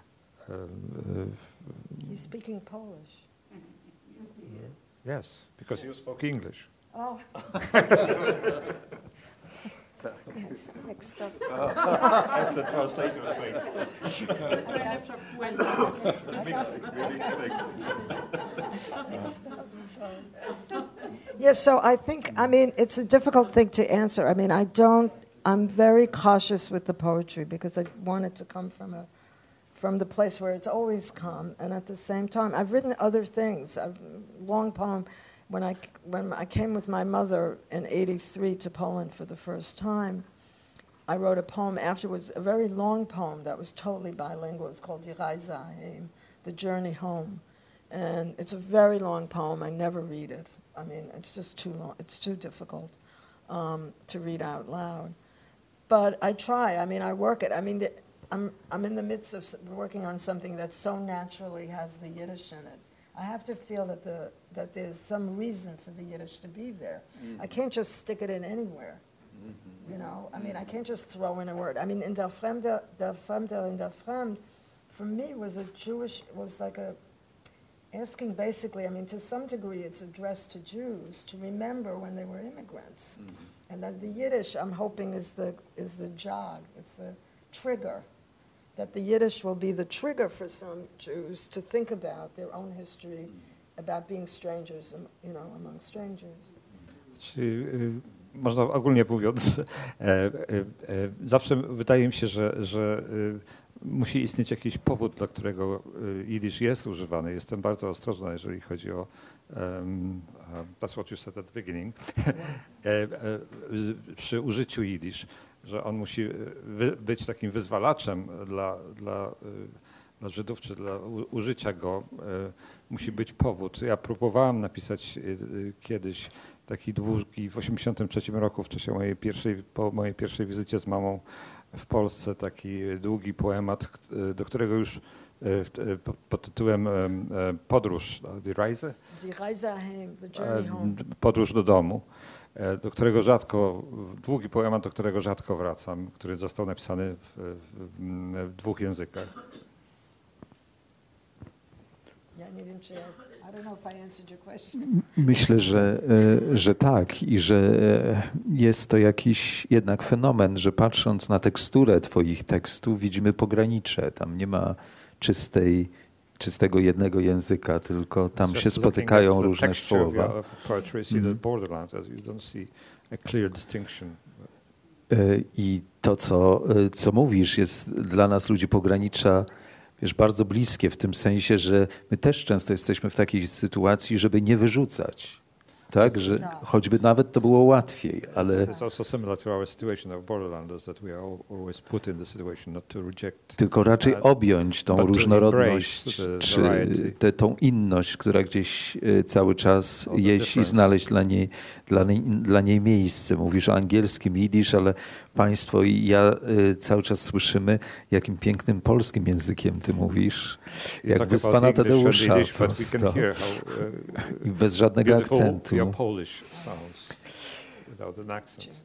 Speaker 3: He's speaking Polish.
Speaker 2: Yes, because you spoke English.
Speaker 3: Oh. Yes, mixed up.
Speaker 2: That's the translator's fate.
Speaker 3: Mixed up, sorry. Yes, so I think, I mean, it's a difficult thing to answer. I mean, I'm very cautious with the poetry because I want it to come from the place where it's always come, and at the same time, I've written other things. A long poem, when I came with my mother in '83 to Poland for the first time, I wrote a poem afterwards, a very long poem that was totally bilingual. It's called Die Reise heim, The Journey Home, and it's a very long poem. I never read it. I mean, it's just too long. It's too difficult to read out loud. But I try. I mean, I work it. I mean, I'm in the midst of working on something that so naturally has the Yiddish in it. I have to feel that there's some reason for the Yiddish to be there. I can't just stick it in anywhere. You know, I mean, I can't just throw in a word. I mean, in der Fremde in der Fremd, for me was like asking basically, I mean, to some degree it's addressed to Jews to remember when they were immigrants. And that the Yiddish, I'm hoping, is the jog, it's the trigger, that the Yiddish will be the trigger for some Jews to think about their own history, about being strangers, you know, among strangers.
Speaker 2: Można ogólnie mówiąc, zawsze wydaje mi się, że musi istnieć jakiś powód, dla którego jidysz jest używany. Jestem bardzo ostrożna, jeżeli chodzi o that's what you said at the beginning, przy użyciu jidysz, że on musi być takim wyzwalaczem dla Żydów, czy dla użycia go. Musi być powód. Ja próbowałam napisać kiedyś taki długi, w 1983 roku, w czasie po mojej pierwszej wizycie z mamą w Polsce, taki długi poemat, do którego już pod tytułem Podróż, Die Reise?
Speaker 3: Die Reise heim, the journey home.
Speaker 2: Podróż do domu, do którego długi poemat, do którego rzadko wracam, który został napisany w dwóch językach.
Speaker 3: Ja nie wiem, czy I don't know if I answered your question.
Speaker 1: Myślę, że tak i że jest to jakiś jednak fenomen, że patrząc na teksturę twoich tekstów widzimy pogranicze. Tam nie ma czystego jednego języka, tylko tam się spotykają różne słowa. I to, co mówisz, jest dla nas, ludzi pogranicza, wiesz, bardzo bliskie w tym sensie, że my też często jesteśmy w takiej sytuacji, żeby nie wyrzucać. Tak, że choćby nawet to było łatwiej, ale
Speaker 2: It's also similar to our situation of Borderlanders, that we are always put in the situation not to reject.
Speaker 1: tylko raczej objąć tą
Speaker 2: but to
Speaker 1: różnorodność,
Speaker 2: embrace the
Speaker 1: czy
Speaker 2: variety.
Speaker 1: tą inność, która gdzieś cały czas
Speaker 2: All the
Speaker 1: jest i
Speaker 2: difference.
Speaker 1: znaleźć dla niej miejsce. Mówisz o angielskim jidysz, ale państwo i ja cały czas słyszymy, jakim pięknym polskim językiem ty mówisz. Jak
Speaker 2: Talk
Speaker 1: wyspa
Speaker 2: about
Speaker 1: na
Speaker 2: English and
Speaker 1: Tadeusza.
Speaker 2: Yiddish, but we can
Speaker 1: prosto.
Speaker 2: hear how
Speaker 1: I bez żadnego
Speaker 2: beautiful
Speaker 1: akcentu.
Speaker 2: your Polish sounds without an accent.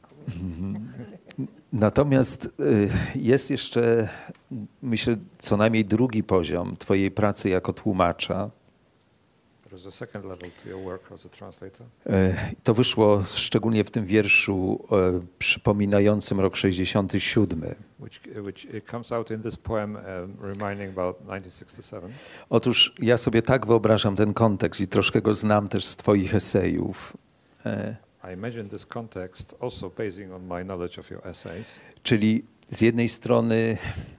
Speaker 1: Natomiast jest jeszcze, myślę, co najmniej drugi poziom twojej pracy jako tłumacza.
Speaker 2: There's a second level to your work as a translator.
Speaker 1: To wyszło szczególnie w tym wierszu przypominającym rok 67.
Speaker 2: Which it comes out in this poem reminding about 1967.
Speaker 1: Otóż ja sobie tak wyobrażam ten kontekst i troszkę go znam też z twoich esejów.
Speaker 2: I imagine this context also basing on my knowledge of your essays.
Speaker 1: Czyli z jednej strony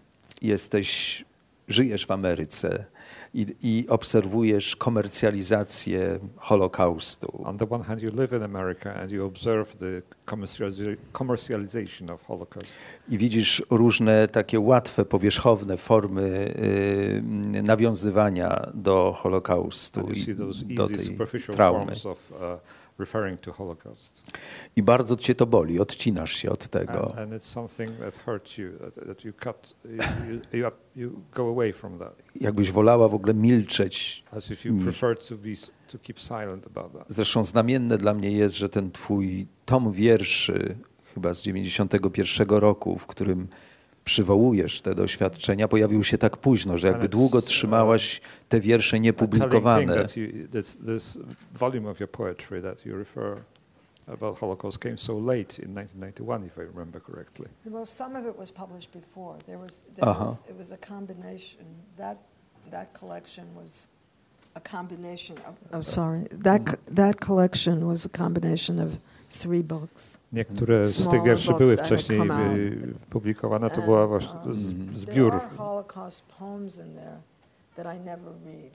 Speaker 1: żyjesz w Ameryce i obserwujesz komercjalizację Holokaustu.
Speaker 2: On the one hand, you live in America and you observe the commercialization of Holocaust.
Speaker 1: I widzisz różne takie łatwe, powierzchowne formy nawiązywania do Holokaustu
Speaker 2: And you
Speaker 1: i
Speaker 2: see those
Speaker 1: do
Speaker 2: easy,
Speaker 1: tej
Speaker 2: superficial
Speaker 1: traumy.
Speaker 2: forms of referring to Holocaust.
Speaker 1: I bardzo cię to boli, odcinasz się od tego.
Speaker 2: And it's something that hurts you, that you cut, you go away from that.
Speaker 1: Jakbyś wolała w ogóle milczeć.
Speaker 2: As if you prefer to keep silent about that.
Speaker 1: Zresztą znamienne dla mnie jest, że ten twój tom wierszy, chyba z 91 roku, w którym przywołujesz te doświadczenia, pojawił się tak późno, że jakby długo trzymałaś te wiersze niepublikowane.
Speaker 2: This volume of your poetry that you refer about Holocaust came so late in 1991, if I remember correctly.
Speaker 3: Well, some of it was published before. It was a combination. That collection was a combination of. Sorry, that collection was a combination of 3 books.
Speaker 2: Niektóre z tych
Speaker 3: Smaller
Speaker 2: wierszy
Speaker 3: books
Speaker 2: były
Speaker 3: that had
Speaker 2: wcześniej
Speaker 3: come out.
Speaker 2: publikowane. To była właśnie zbiór.
Speaker 3: There are Holocaust poems in there that I never read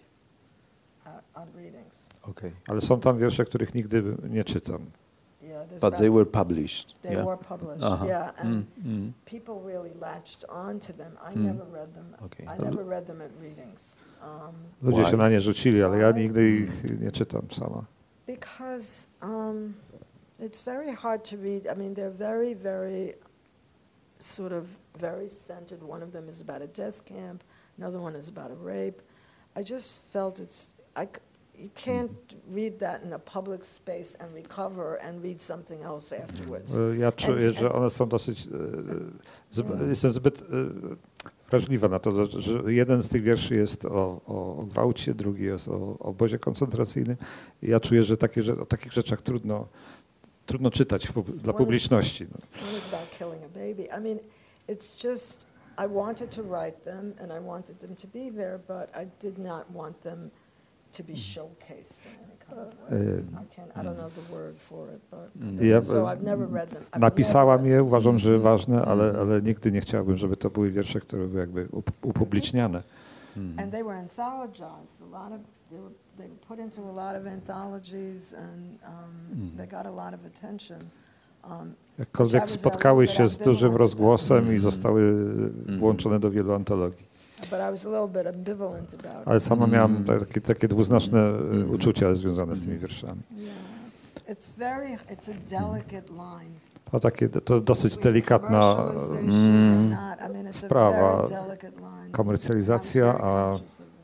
Speaker 3: on readings.
Speaker 1: Okay.
Speaker 2: Ale są tam wiersze, których nigdy nie czytam.
Speaker 3: Yeah, there's
Speaker 1: But they were published.
Speaker 3: They
Speaker 1: Yeah.
Speaker 3: were published,
Speaker 1: Uh-huh.
Speaker 3: yeah, and people really latched on to them. I never read them.
Speaker 1: Okay.
Speaker 3: I never read them at readings.
Speaker 2: Ludzie
Speaker 1: Why?
Speaker 2: się na nie rzucili, ale ja nigdy ich nie czytam sama.
Speaker 3: Because it's very hard to read. I mean, they're very, very sort of very centered. One of them is about a death camp. Another one is about a rape. I just felt you can't read that in a public space and recover and read something else afterwards.
Speaker 2: Ja czuję, że one są dosyć... Jestem zbyt wrażliwa na to, że jeden z tych wierszy jest o gwałcie, drugi jest o obozie koncentracyjnym. I ja czuję, że o takich rzeczach trudno czytać dla publiczności.
Speaker 3: One is about killing a baby. I mean, it's just, I wanted to write them and I wanted them to be there, but I did not want them to be showcased in any kind of way. I don't know the word for it, but so I've never read them.
Speaker 2: Napisałam je, uważam, że ważne, ale nigdy nie chciałbym, żeby to były wiersze, które były jakby upubliczniane.
Speaker 3: And they were anthologized. They were put into a lot of anthologies and they got a lot of attention.
Speaker 2: Jakkolwiek spotkały się z dużym rozgłosem i zostały włączone do wielu antologii.
Speaker 3: But I was a little bit ambivalent about it.
Speaker 2: Ale sama miałam takie dwuznaczne uczucia związane z tymi wierszami.
Speaker 3: Yeah, it's a delicate line.
Speaker 2: To dosyć delikatna sprawa, komercjalizacja, a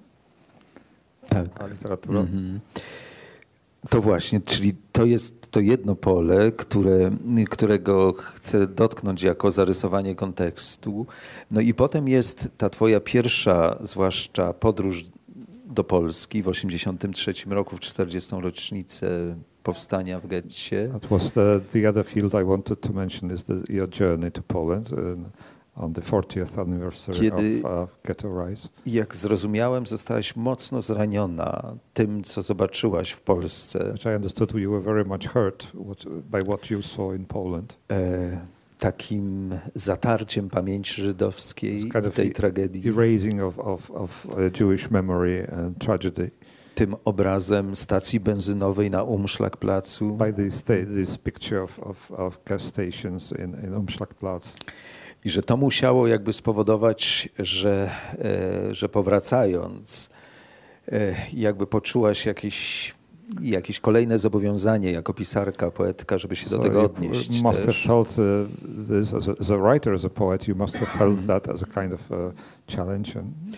Speaker 2: literatura.
Speaker 1: To właśnie, czyli to jest to jedno pole, którego chcę dotknąć jako zarysowanie kontekstu. No i potem jest ta twoja pierwsza, zwłaszcza podróż do Polski w 1983 roku, w 40. rocznicę powstania w getcie.
Speaker 2: That was the other field I wanted to mention is your journey to Poland on the 40th anniversary of Ghetto Rise.
Speaker 1: Jak zrozumiałem, zostałaś mocno zraniona tym, co zobaczyłaś w Polsce.
Speaker 2: Which I understood you were very much hurt by what you saw in Poland.
Speaker 1: takim zatarciem pamięci żydowskiej
Speaker 2: It's kind
Speaker 1: i
Speaker 2: of
Speaker 1: tej tragedii,
Speaker 2: erasing of Jewish memory and tragedy
Speaker 1: tym obrazem stacji benzynowej na Umschlagplacu.
Speaker 2: by this picture of gas stations in Umschlagplatz.
Speaker 1: I że to musiało jakby spowodować, że powracając, jakby poczułaś jakieś kolejne zobowiązanie jako pisarka, poetka, żeby się do tego odnieść.
Speaker 2: You must have
Speaker 1: też.
Speaker 2: felt this as a writer, as a poet. You must have felt that as a kind of challenge.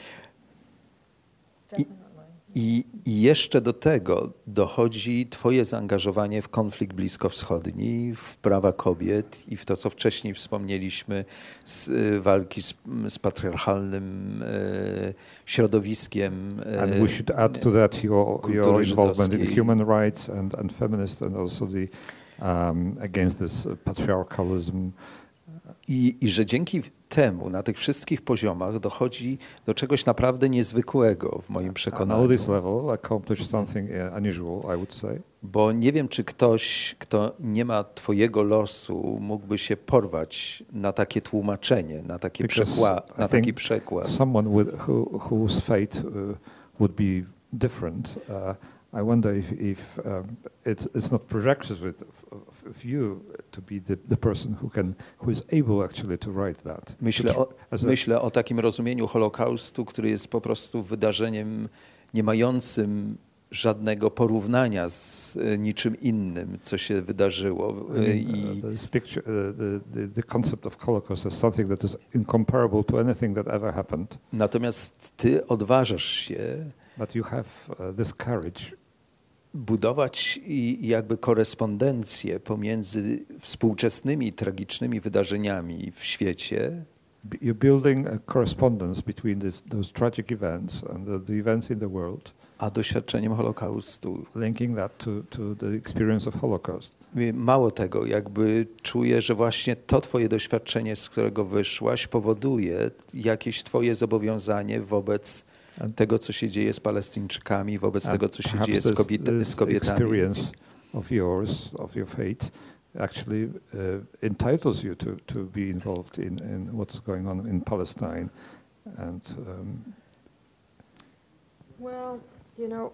Speaker 1: I jeszcze do tego dochodzi twoje zaangażowanie w konflikt bliskowschodni, w prawa kobiet i w to, co wcześniej wspomnieliśmy, z walki z patriarchalnym środowiskiem.
Speaker 2: And we should add to that your
Speaker 1: kultury
Speaker 2: involvement in
Speaker 1: żydowskiej.
Speaker 2: human rights and feminist, and also the against this patriarchalism.
Speaker 1: I że dzięki temu na tych wszystkich poziomach dochodzi do czegoś naprawdę niezwykłego w moim
Speaker 2: On
Speaker 1: przekonaniu.
Speaker 2: all this level, accomplished something unusual, I would say.
Speaker 1: Bo nie wiem, czy ktoś, kto nie ma twojego losu, mógłby się porwać na takie tłumaczenie, na taki przekład.
Speaker 2: Someone whose fate would be different. I wonder if it's not prerequisite of you to be the person who is able actually to write that.
Speaker 1: Myślę o takim rozumieniu Holokaustu, który jest po prostu wydarzeniem nie mającym żadnego porównania z niczym innym, co się wydarzyło.
Speaker 2: The concept of Holocaust is something that is incomparable to anything that ever happened.
Speaker 1: Natomiast ty odważasz się
Speaker 2: But you have this courage
Speaker 1: budować i jakby korespondencję pomiędzy współczesnymi tragicznymi wydarzeniami w świecie.
Speaker 2: You're building a correspondence between those tragic events and the events in the world.
Speaker 1: A doświadczeniem Holokaustu.
Speaker 2: Linking that to the experience of Holocaust.
Speaker 1: Mało tego, jakby czuję, że właśnie to twoje doświadczenie, z którego wyszłaś, powoduje jakieś twoje zobowiązanie wobec tego, co się dzieje z Palestyńczykami, wobec tego, co się dzieje z kobietami.
Speaker 2: Experience of yours, of your fate, actually entitles you to be involved in what's going on in Palestine. And
Speaker 3: well, you know,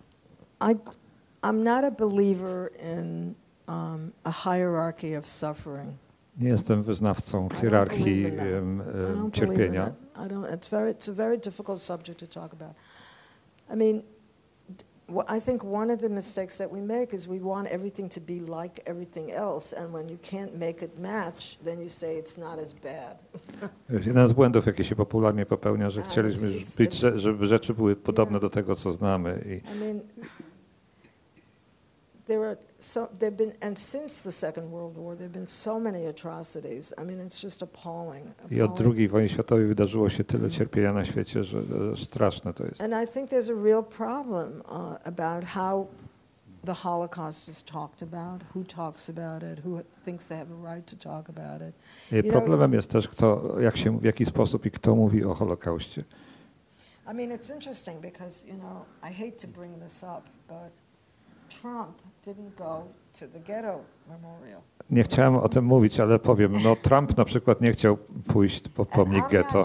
Speaker 3: I'm not a believer in a hierarchy of suffering.
Speaker 2: Nie jestem wyznawcą hierarchii cierpienia.
Speaker 3: It's a very difficult subject to talk about. I mean, I think one of the mistakes that we make is we want everything to be like everything else, and when you can't make it match, then you say it's not as bad.
Speaker 2: Jeden z błędów, jakie się popularnie popełnia, że chcieliśmy, żeby rzeczy były podobne do tego, co znamy.
Speaker 3: I mean, and since the Second World War, there have been so many atrocities. I mean, it's just appalling.
Speaker 2: I od II wojny światowej wydarzyło się tyle cierpienia na świecie, że straszne to jest.
Speaker 3: And I think there's a real problem about how the Holocaust is talked about, who talks about it, who thinks they have a right to talk about it.
Speaker 2: I problemem jest też w jaki sposób i kto mówi o Holokauście.
Speaker 3: I mean, it's interesting because, I hate to bring this up, but Trump didn't go to the ghetto memorial. Nie chciałem o tym mówić, ale powiem, Trump na przykład nie chciał pójść pod pomnik getto.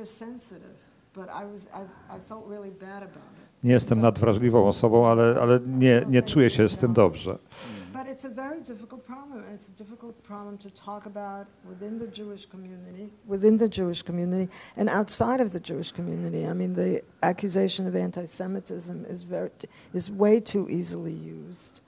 Speaker 3: Nie jestem nadwrażliwą osobą, ale nie czuję się z tym dobrze. But it's a very difficult problem. It's a difficult problem to talk about within the Jewish community, and outside of the Jewish community. I mean, the accusation of anti-Semitism is way too easily used.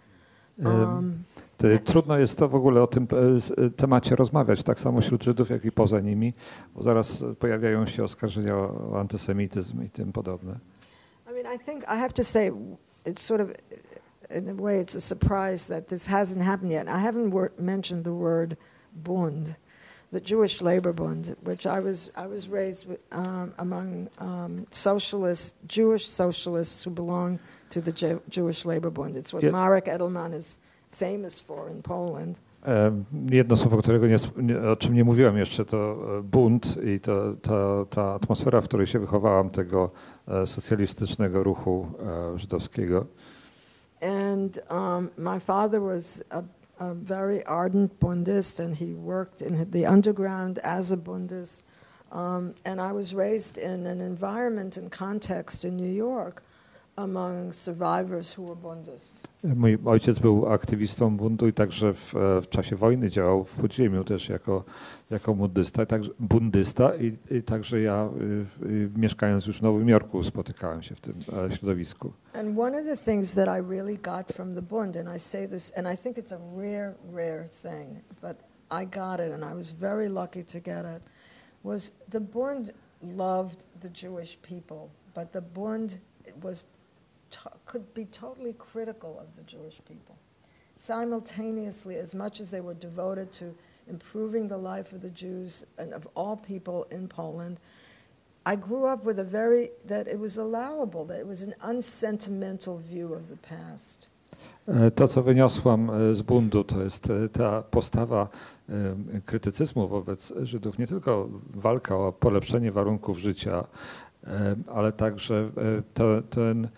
Speaker 2: Trudno jest to w ogóle o tym temacie rozmawiać, tak samo wśród Żydów, jak i poza nimi, bo zaraz pojawiają się oskarżenia o antysemityzm i tym podobne.
Speaker 3: I mean, I have to say, it's sort of, in a way, it's a surprise that this hasn't happened yet. I haven't mentioned the word Bund, the Jewish Labor Bund, which I was raised with, among Jewish socialists who belong to the Jewish Labor Bund. It's what Marek Edelman is famous for in Poland.
Speaker 2: Jedno słowo, o czym nie mówiłem jeszcze, to bunt i ta atmosfera, w której się wychowałam, tego socjalistycznego ruchu żydowskiego.
Speaker 3: And my father was a very ardent Buddhist, and he worked in the underground as a Buddhist. And I was raised in an environment and context in New York among survivors who were Buddhists.
Speaker 2: Mój ojciec był aktywistą bundu i także w czasie wojny działał w podziemiu też jako bundysta i także ja mieszkając już w Nowym Jorku spotykałem się w tym środowisku.
Speaker 3: And one of the things that I really got from the Bund, and I say this, and I think it's a rare thing, but I got it and I was very lucky to get it, was the Bund loved the Jewish people, but the Bund could be totally critical of the Jewish people. Simultaneously, as much as they were devoted to improving the life of the Jews and of all people in Poland, I grew up with that it was allowable, that it was an unsentimental view of the past.
Speaker 2: To, co wyniosłam z bundu, to jest ta postawa krytycyzmu wobec Żydów, nie tylko walka o polepszenie warunków życia, ale także ten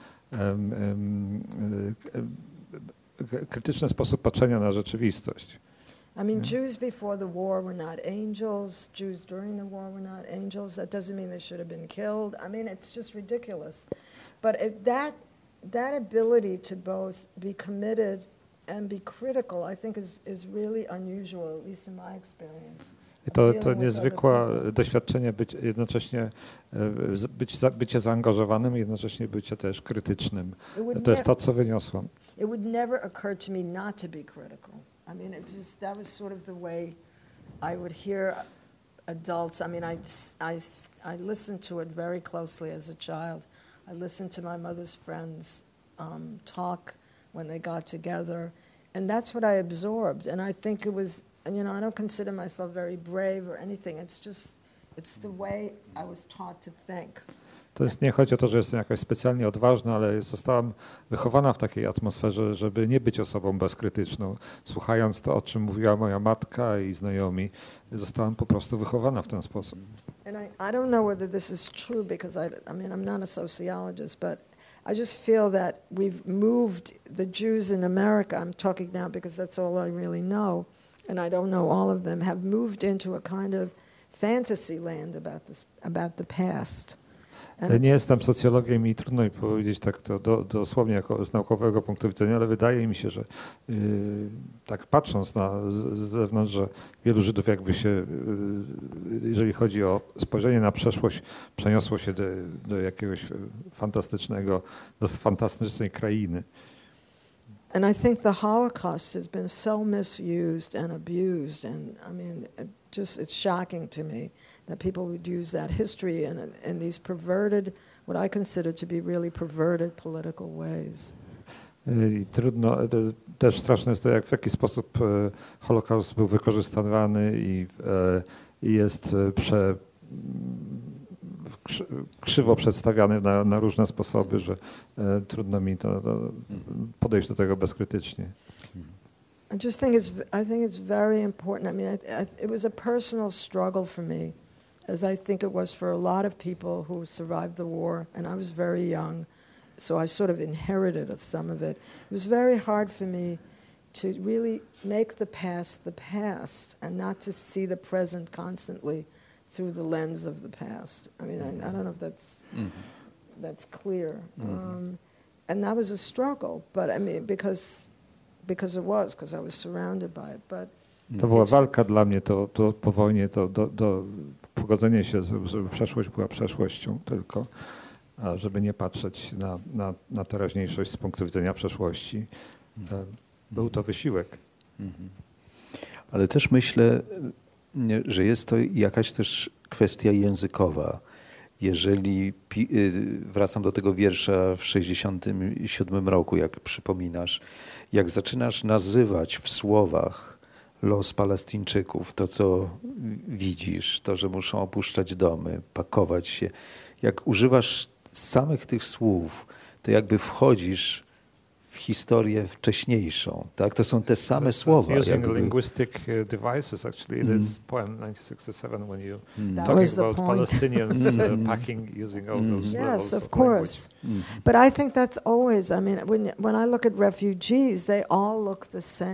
Speaker 2: krytyczny sposób patrzenia na rzeczywistość.
Speaker 3: I mean, Jews before the war were not angels. Jews during the war were not angels. That doesn't mean they should have been killed. I mean, it's just ridiculous. But that ability to both be committed and be critical, I think, is really unusual, at least in my experience.
Speaker 2: I to niezwykłe doświadczenie jednocześnie bycie zaangażowanym i jednocześnie bycie też krytycznym. To jest to, co wyniosłam.
Speaker 3: It would never occur to me not to be critical. I mean, that was sort of the way I would hear adults. I mean, I listened to it very closely as a child. I listened to my mother's friends talk when they got together, and that's what I absorbed. And I think it was, you know, I don't consider myself very brave or anything. It's the way I was taught to think.
Speaker 2: To jest, nie chodzi o to, że jestem jakaś specjalnie odważna, ale zostałam wychowana w takiej atmosferze, żeby nie być osobą bezkrytyczną. Słuchając to, o czym mówiła moja matka i znajomi, zostałam po prostu wychowana w ten sposób.
Speaker 3: And I don't know whether this is true because I mean, I'm not a sociologist, but I just feel that we've moved the Jews in America, I'm talking now because that's all I really know, and I don't know all of them, have moved into a kind of fantasy land about the past.
Speaker 2: Nie jestem socjologiem i trudno mi powiedzieć tak to dosłownie jako z naukowego punktu widzenia, ale wydaje mi się, że tak patrząc z zewnątrz, że wielu Żydów jakby się, jeżeli chodzi o spojrzenie na przeszłość, przeniosło się do jakiegoś fantastycznej krainy.
Speaker 3: And I think the Holocaust has been so misused and abused, and I mean, it's shocking to me that people would use that history in these perverted, what I consider to be really perverted political ways.
Speaker 2: I trudno, też straszne jest to, w jaki sposób Holokaust był wykorzystywany i jest krzywo przedstawiany na różne sposoby, że trudno mi podejść do tego bezkrytycznie.
Speaker 3: I think it's very important. I mean, it was a personal struggle for me, as I think it was for a lot of people who survived the war, and I was very young, so I sort of inherited some of it. It was very hard for me to really make the past and not to see the present constantly through the lens of the past. I mean, I don't know if that's clear. And that was a struggle, but I mean, because I was surrounded by it. But
Speaker 2: to była walka dla mnie, to po wojnie, do pogodzenie się, żeby przeszłość była przeszłością tylko, a żeby nie patrzeć na teraźniejszość z punktu widzenia przeszłości. Był to wysiłek.
Speaker 1: Ale też myślę, że jest to jakaś też kwestia językowa. Jeżeli wracam do tego wiersza w 1967 roku, jak przypominasz, jak zaczynasz nazywać w słowach los Palestyńczyków, to co widzisz, to, że muszą opuszczać domy, pakować się, jak używasz samych tych słów, to jakby wchodzisz w historię wcześniejszą, tak? To są te same słowa.
Speaker 2: Using linguistic devices, actually, this poem 1967, when you talking about Palestinians packing using all those levels
Speaker 3: of course. But I think that's always. I mean, when I look at refugees, they all look the same.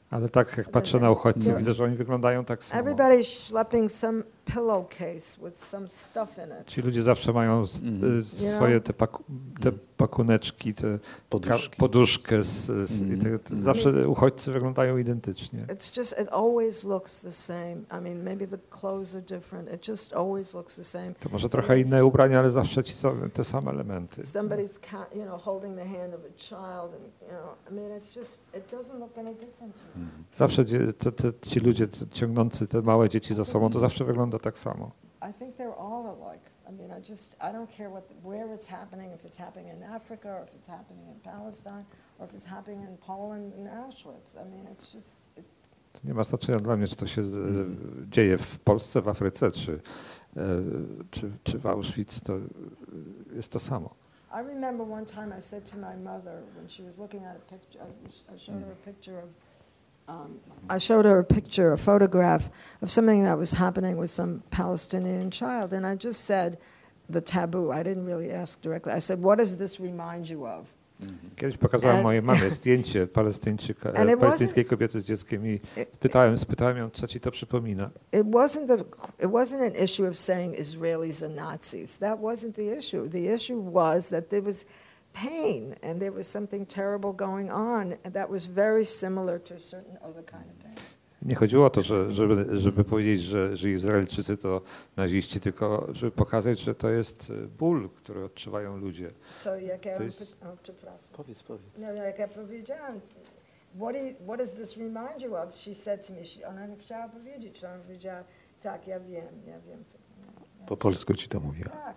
Speaker 2: Ale tak jak patrzę na uchodźców, widzę, że oni wyglądają tak samo.
Speaker 3: Everybody's schlepping some pillowcase with some stuff in it.
Speaker 2: Ci ludzie zawsze mają swoje te pakuneczki, te poduszkę zawsze uchodźcy wyglądają identycznie.
Speaker 3: It's just, it always looks the same. I mean, maybe the clothes are different. It just always looks the same.
Speaker 2: To może trochę inne ubrania, ale zawsze te same elementy.
Speaker 3: Somebody's, holding the hand of a child, and I mean, it's just, it doesn't look any different to me.
Speaker 2: Zawsze ci ludzie ciągnący te małe dzieci za sobą, to zawsze wygląda tak samo.
Speaker 3: I think they're all alike. I mean, I don't care where it's happening, if it's happening in Africa, or if it's happening in Palestine, or if it's happening in Poland and Auschwitz. I mean, it's just...
Speaker 2: To nie ma znaczenia dla mnie, czy to się dzieje w Polsce, w Afryce, czy w Auschwitz, to jest to samo.
Speaker 3: I remember one time I said to my mother when she was looking at a picture, I showed her a picture of I showed her a photograph of something that was happening with some Palestinian child, and I just said the taboo. I didn't really ask directly. I said, "What does this remind you of?"
Speaker 2: Kiedyś pokazałem mojej mamie zdjęcie palestyńskiej kobiety z dzieckiem i spytałem ją, co ci to przypomina.
Speaker 3: It wasn't an issue of saying Israelis are Nazis. That wasn't the issue. The issue was that there was pain, and there was something terrible going on, and that was very similar to a certain other kind of pain.
Speaker 2: Nie chodziło o to, żeby powiedzieć, że Izraelczycy to naziści, tylko żeby pokazać, że to jest ból, który odczuwają ludzie.
Speaker 3: To jak ja
Speaker 1: Powiedz.
Speaker 3: No, jak ja powiedziałam, what does this remind you of? She said to me, ona nie chciała powiedzieć, ona powiedziała, tak, ja wiem, co.
Speaker 1: Po polsku ci to mówiła.
Speaker 3: Tak,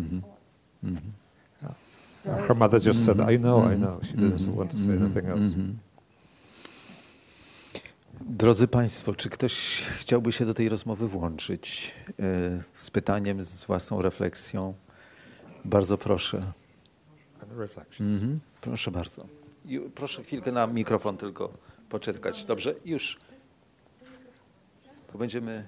Speaker 2: Her mother just said, I know. She didn't want to say anything else.
Speaker 1: Drodzy Państwo, czy ktoś chciałby się do tej rozmowy włączyć z pytaniem, z własną refleksją? Bardzo proszę. Proszę bardzo. Proszę chwilkę na mikrofon tylko poczekać. Dobrze? Już. Bo będziemy...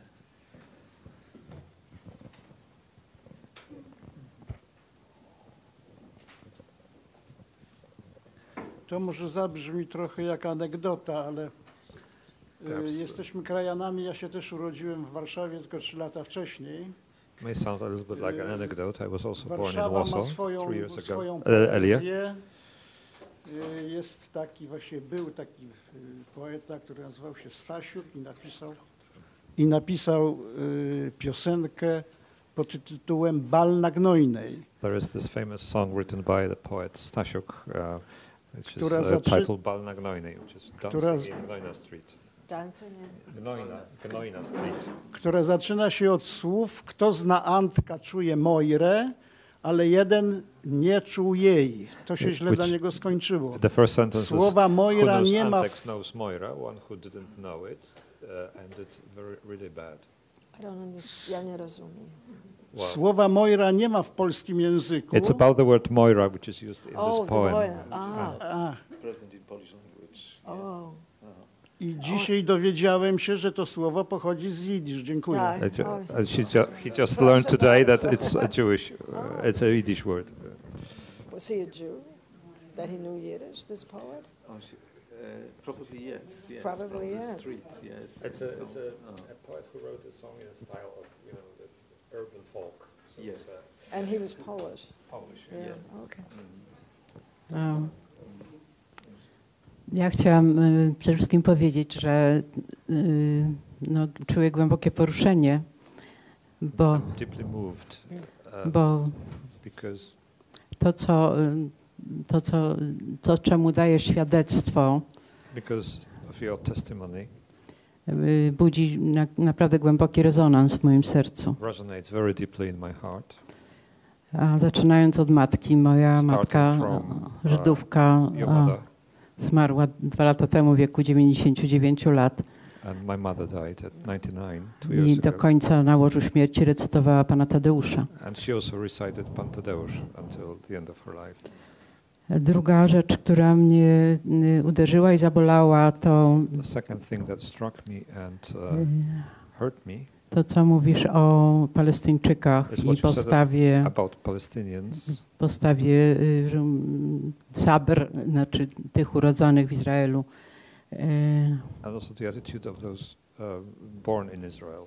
Speaker 4: To może zabrzmi trochę jak anegdota, ale jesteśmy krajanami. Ja się też urodziłem w Warszawie, tylko 3 lata wcześniej.
Speaker 2: May sound a little bit like an anecdote. I was also born in
Speaker 4: Warszawa
Speaker 2: Warsaw
Speaker 4: ma
Speaker 2: 3 years ago.
Speaker 4: swoją
Speaker 2: Earlier.
Speaker 4: poezję. Jest taki, był taki poeta, który nazywał się Stasiuk i napisał piosenkę pod tytułem Bal na Gnojnej.
Speaker 2: There is this famous song written by the poet Stasiuk, which is titled Bal na Gnojnej, which is dancing in Gnojna Street. Gnojna Street.
Speaker 4: Która zaczyna się od słów: kto zna Antka, czuje Mojrę, ale jeden nie czuł jej. To się źle dla niego skończyło.
Speaker 2: The first sentence
Speaker 4: Słowa Mojra nie ma.
Speaker 2: Antek knows Moira, one who didn't know it, ended really bad.
Speaker 3: Ja nie rozumiem.
Speaker 4: Słowa Mojra nie ma w polskim języku.
Speaker 2: It's about the word Moira, which is used in this poem.
Speaker 1: Present in Polish language.
Speaker 4: I dzisiaj dowiedziałem się, że to słowo pochodzi z jidysz. Dziękuję.
Speaker 3: Tak.
Speaker 2: He just learned today that it's a Jewish, it's a Yiddish word.
Speaker 3: Was he a Jew? That he knew Yiddish, this poet?
Speaker 1: Probably yes.
Speaker 3: Probably yes.
Speaker 1: The street, yes.
Speaker 2: It's a poet who wrote a song in a style of, the urban folk. So
Speaker 1: Yes.
Speaker 3: And he was Polish.
Speaker 2: Polish.
Speaker 3: Yeah. Okay.
Speaker 5: Ja chciałam przede wszystkim powiedzieć, że czuję głębokie poruszenie, bo to, czemu daje świadectwo, budzi naprawdę głęboki rezonans w moim sercu. A zaczynając od matki, moja matka, Żydówka, zmarła 2 lata temu w wieku 99 lat. I do końca na łożu śmierci recytowała Pana Tadeusza. Druga rzecz, która mnie uderzyła i zabolała, to to, co mówisz o Palestyńczykach i postawie Sabr, znaczy tych urodzonych w Izraelu,
Speaker 2: And also the attitude of those born in Israel.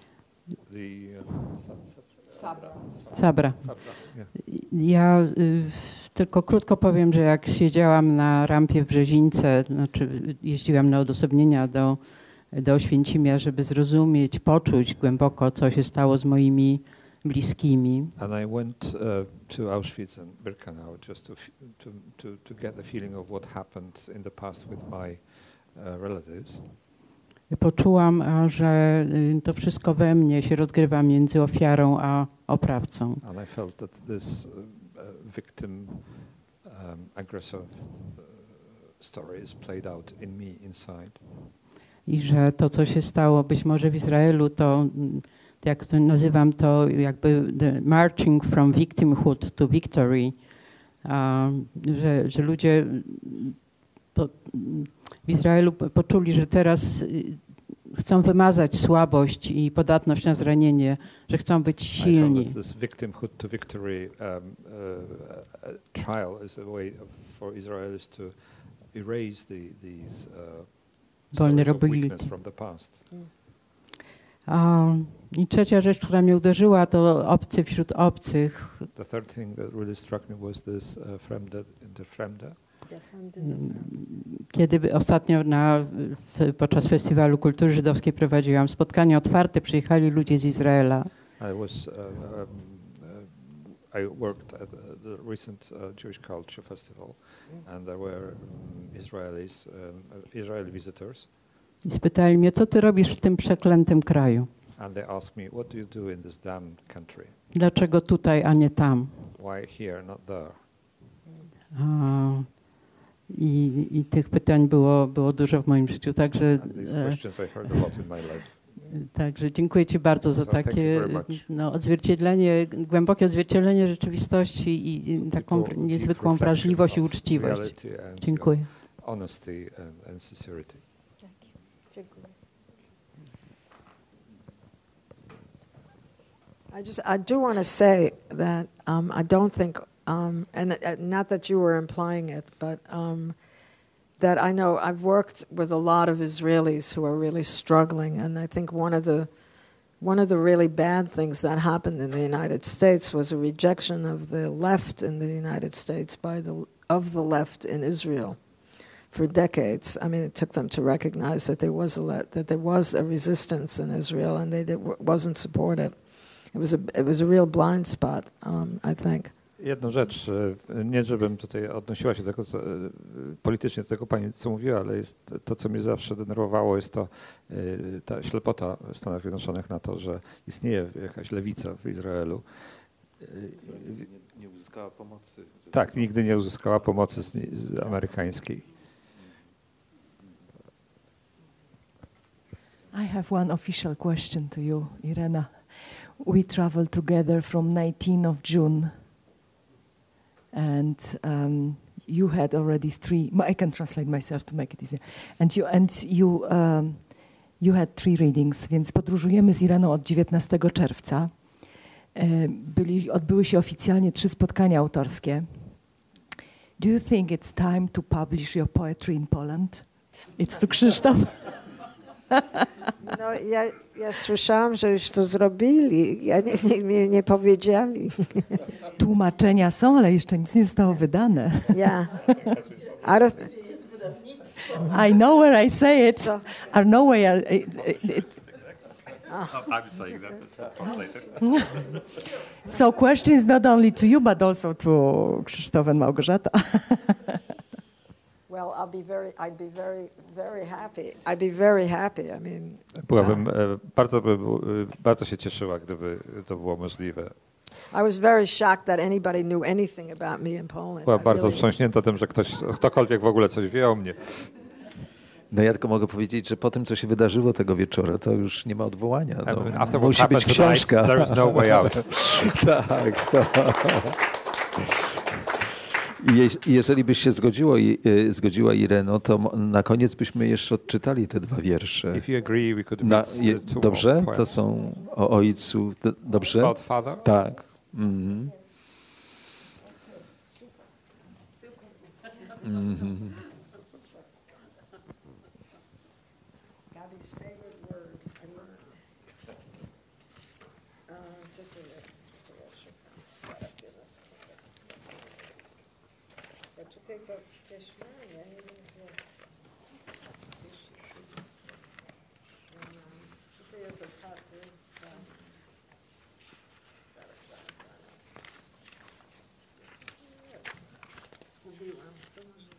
Speaker 5: Sabra. Ja tylko krótko powiem, że jak siedziałam na rampie w Brzezińce, znaczy jeździłam na odosobnienia do Oświęcimia, żeby zrozumieć, poczuć głęboko, co się stało z moimi bliskimi.
Speaker 2: And I went to Auschwitz and Birkenau just to get the feeling of what happened in the past with my relatives.
Speaker 5: Poczułam, że to wszystko we mnie się rozgrywa między ofiarą a oprawcą.
Speaker 2: And I felt that this victim aggressor story is played out in me inside.
Speaker 5: I że to, co się stało być może w Izraelu, to jak to nazywam to jakby the marching from victimhood to victory, że ludzie w Izraelu poczuli, że teraz chcą wymazać słabość i podatność na zranienie, że chcą być silni.
Speaker 2: This victimhood to victory trial is a way for Israelis to erase these stories of weakness from the past.
Speaker 5: I trzecia rzecz, która mnie uderzyła, to obcy wśród obcych.
Speaker 2: The third thing that really struck me was this Fremde.
Speaker 5: Kiedy ostatnio podczas Festiwalu Kultury Żydowskiej prowadziłam spotkanie otwarte, przyjechali ludzie z Izraela.
Speaker 2: I worked at the recent Jewish Culture Festival and there were Israeli visitors.
Speaker 5: I spytali mnie, co ty robisz w tym przeklętym kraju?
Speaker 2: And they asked me, what do you do in this damned country?
Speaker 5: Dlaczego tutaj, a nie tam?
Speaker 2: Why here, not there?
Speaker 5: I tych pytań było dużo w moim życiu, także także dziękuję ci bardzo za takie odzwierciedlenie, głębokie odzwierciedlenie rzeczywistości i taką niezwykłą wrażliwość i uczciwość. Dziękuję.
Speaker 2: Honesty and sincerity.
Speaker 3: I do want to say that I don't think, and not that you were implying it, but that I know I've worked with a lot of Israelis who are really struggling, and I think one of the really bad things that happened in the United States was a rejection of the left in the United States of the left in Israel for decades. I mean, it took them to recognize that there was a resistance in Israel, and wasn't supported. It was a real blind spot, I think.
Speaker 2: Jedną rzecz, nie żebym tutaj odnosiła się tylko politycznie do tego pani, co mówiła, ale jest to, co mnie zawsze denerwowało, jest to ta ślepota w Stanach Zjednoczonych na to, że istnieje jakaś lewica w Izraelu.
Speaker 1: Nie uzyskała pomocy.
Speaker 2: Tak, nigdy nie uzyskała pomocy amerykańskiej.
Speaker 6: I have one official question to you, Irena. We traveled together from 19th of June, and you had already I can translate myself to make it easier. You had 3 readings, więc podróżujemy z Ireną od 19 czerwca. Odbyły się oficjalnie 3 spotkania autorskie. Do you think it's time to publish your poetry in Poland? It's to Krzysztof.
Speaker 3: No, ja słyszałam, że już to zrobili. Nie powiedzieli.
Speaker 6: Tłumaczenia są, ale jeszcze nic nie zostało wydane.
Speaker 3: Yeah.
Speaker 6: I know where I say it. Or nowhere.
Speaker 2: I'm saying that as a translator.
Speaker 6: So questions not only to you, but also to Krzysztof and Małgorzata.
Speaker 3: Well, I'd be very happy. I'd be very happy. I mean,
Speaker 2: Byłabym bardzo się cieszyła, gdyby to było możliwe.
Speaker 3: I was very shocked that anybody knew anything about me in Poland.
Speaker 2: Była bardzo wstrząśnięta tym, że ktokolwiek w ogóle coś wie o mnie.
Speaker 1: No ja tylko mogę powiedzieć, że po tym, co się wydarzyło tego wieczora, to już nie ma odwołania. No,
Speaker 2: musi być książka. There is no way out.
Speaker 1: Tak. I jeżeli byś się zgodziła, Ireno, to na koniec byśmy jeszcze odczytali te 2 wiersze. Dobrze? To są o ojcu. Dobrze?
Speaker 2: About father?
Speaker 1: Tak. Mhm. Mhm.
Speaker 3: Daddy's favorite word. I learned. Tutaj to też mam, ja nie wiem, czy to jest od taty. Zgubiłam. Co może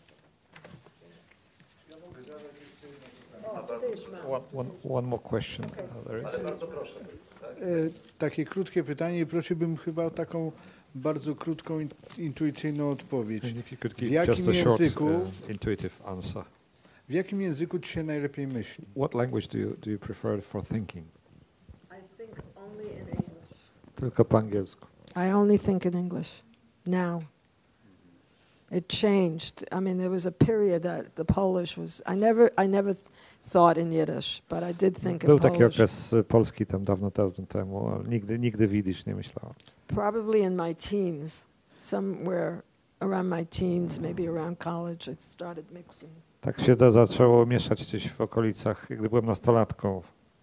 Speaker 2: One more question. There is.
Speaker 1: Bardzo proszę.
Speaker 4: Takie krótkie pytanie i prosiłbym chyba o taką bardzo krótką, intuicyjną odpowiedź.
Speaker 2: And if you could
Speaker 4: W
Speaker 2: give
Speaker 4: jakim
Speaker 2: just a short,
Speaker 4: języku,
Speaker 2: intuitive answer.
Speaker 4: w jakim języku ci się najlepiej myśli?
Speaker 2: What language do you prefer for thinking?
Speaker 3: I think only in English.
Speaker 2: Tylko po angielsku.
Speaker 3: I only think in English now. It changed. I mean, there was a period that the Polish was. I never thought in Yiddish, but I did think in
Speaker 2: Był taki
Speaker 3: Polish.
Speaker 2: okres polski tam dawno temu, ale nigdy w jidysz nie myślałem.
Speaker 3: Probably in my teens, somewhere around my teens, maybe around college, it started mixing.
Speaker 2: Tak się to zaczęło mieszać gdzieś w okolicach, gdy byłem nastolatką.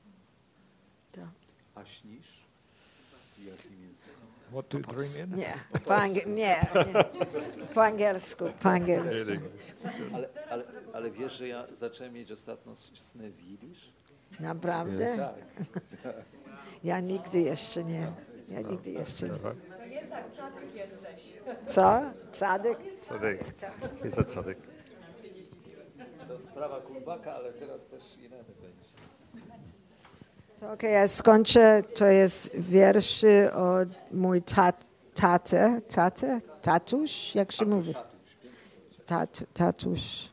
Speaker 1: A śnisz? Jakim języku?
Speaker 2: What do you dream in?
Speaker 3: Nie, po angielsku, po angielsku.
Speaker 1: Ale wiesz, że ja zacząłem mieć ostatnio sny w jidysz?
Speaker 3: Naprawdę?
Speaker 1: Tak.
Speaker 3: Ja nigdy jeszcze nie. Co? Cadyk?
Speaker 2: Cadyk. Jest cadyk.
Speaker 1: To sprawa Kulbaka, ale teraz też inny będzie.
Speaker 3: To okej, ja skończę. To jest wierszy od mój tatuś, jak się mówi? Tatuś.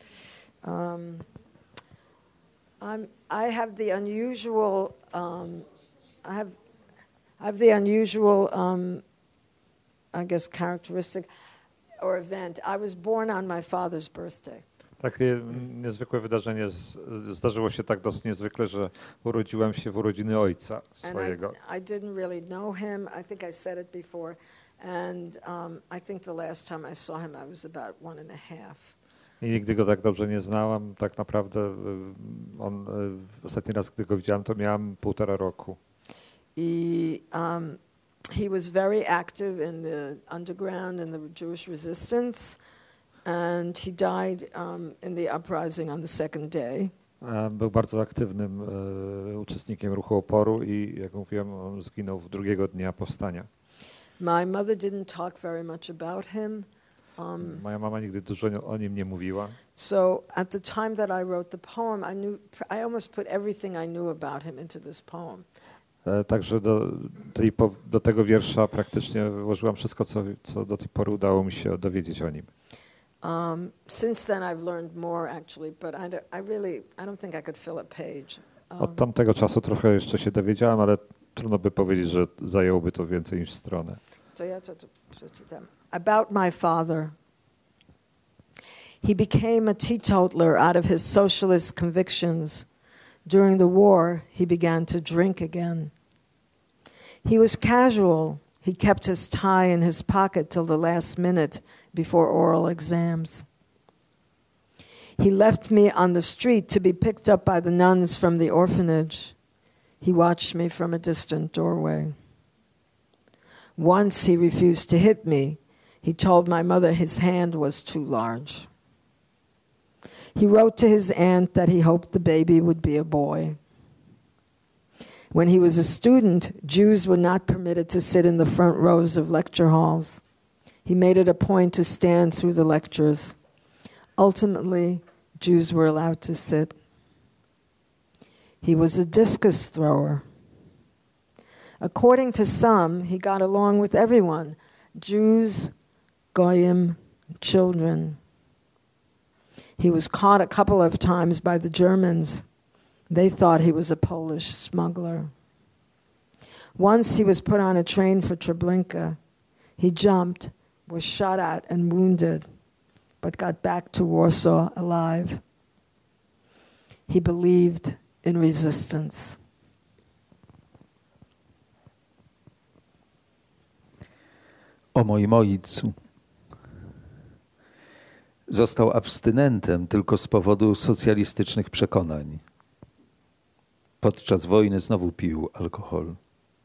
Speaker 3: I have the unusual. I have the unusual. I guess characteristic or event. I was born on my father's birthday.
Speaker 2: Takie niezwykłe wydarzenie zdarzyło się tak dosyć niezwykle, że urodziłem się w urodziny ojca swojego.
Speaker 3: And I didn't really know him. I think I said it before. And I think the last time I saw him, I was about 1.5.
Speaker 2: I nigdy go tak dobrze nie znałam. Tak naprawdę ostatni raz, gdy go widziałem, to miałem 1,5 roku.
Speaker 3: He was very active in the underground in the Jewish resistance, and he died in the uprising on the second day.
Speaker 2: Był bardzo aktywnym uczestnikiem ruchu oporu i, jak mówiłem, on zginął drugiego dnia powstania.
Speaker 3: My mother didn't talk very much about him.
Speaker 2: Moja mama nigdy dużo o nim nie mówiła.
Speaker 3: So at the time that I wrote the poem, I almost put everything I knew about him into this poem.
Speaker 2: Także do tego wiersza praktycznie włożyłam wszystko, co do tej pory udało mi się dowiedzieć o nim.
Speaker 3: Since then I've learned more actually, but I don't think I could fill a page.
Speaker 2: Od tamtego czasu trochę jeszcze się dowiedziałam, ale trudno by powiedzieć, że zajęłoby to więcej niż stronę.
Speaker 3: To ja to przeczytam. About my father. He became a teetotaler out of his socialist convictions. During the war, he began to drink again. He was casual. He kept his tie in his pocket till the last minute before oral exams. He left me on the street to be picked up by the nuns from the orphanage. He watched me from a distant doorway. Once he refused to hit me. He told my mother his hand was too large. He wrote to his aunt that he hoped the baby would be a boy. When he was a student, Jews were not permitted to sit in the front rows of lecture halls. He made it a point to stand through the lectures. Ultimately, Jews were allowed to sit. He was a discus thrower. According to some, he got along with everyone, Jews, Goyim, children. He was caught a couple of times by the Germans. They thought he was a Polish smuggler. Once he was put on a train for Treblinka. He jumped, was shot at and wounded, but got back to Warsaw alive. He believed in resistance.
Speaker 1: O moim ojcu. Został abstynentem tylko z powodu socjalistycznych przekonań. Podczas wojny znowu pił alkohol.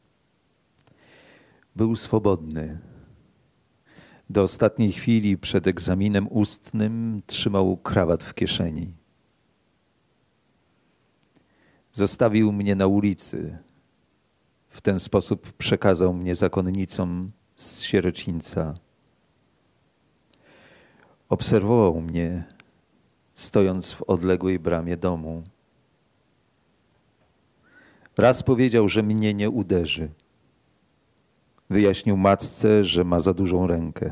Speaker 1: Był swobodny. Do ostatniej chwili przed egzaminem ustnym trzymał krawat w kieszeni. Zostawił mnie na ulicy. W ten sposób przekazał mnie zakonnicom z sierocińca. Obserwował mnie, stojąc w odległej bramie domu. Raz powiedział, że mnie nie uderzy. Wyjaśnił matce, że ma za dużą rękę.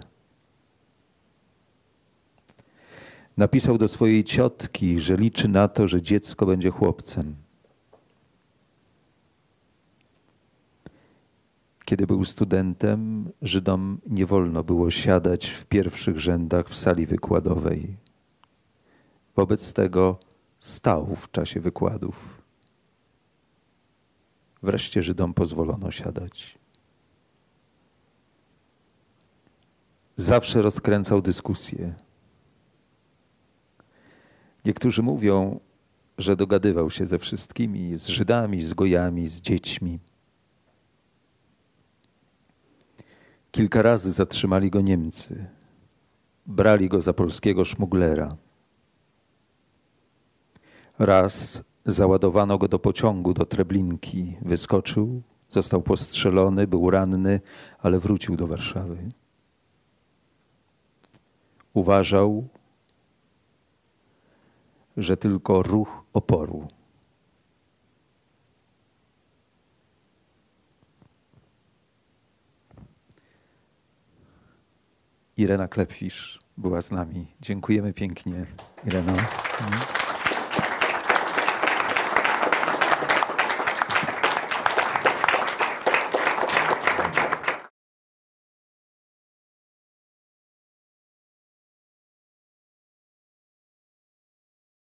Speaker 1: Napisał do swojej ciotki, że liczy na to, że dziecko będzie chłopcem. Kiedy był studentem, Żydom nie wolno było siadać w pierwszych rzędach w sali wykładowej. Wobec tego stał w czasie wykładów. Wreszcie Żydom pozwolono siadać. Zawsze rozkręcał dyskusję. Niektórzy mówią, że dogadywał się ze wszystkimi, z Żydami, z Gojami, z dziećmi. Kilka razy zatrzymali go Niemcy. Brali go za polskiego szmuglera. Raz załadowano go do pociągu do Treblinki. Wyskoczył, został postrzelony, był ranny, ale wrócił do Warszawy. Uważał, że tylko ruch oporu. Irena Klepfisz była z nami. Dziękujemy pięknie, Ireno.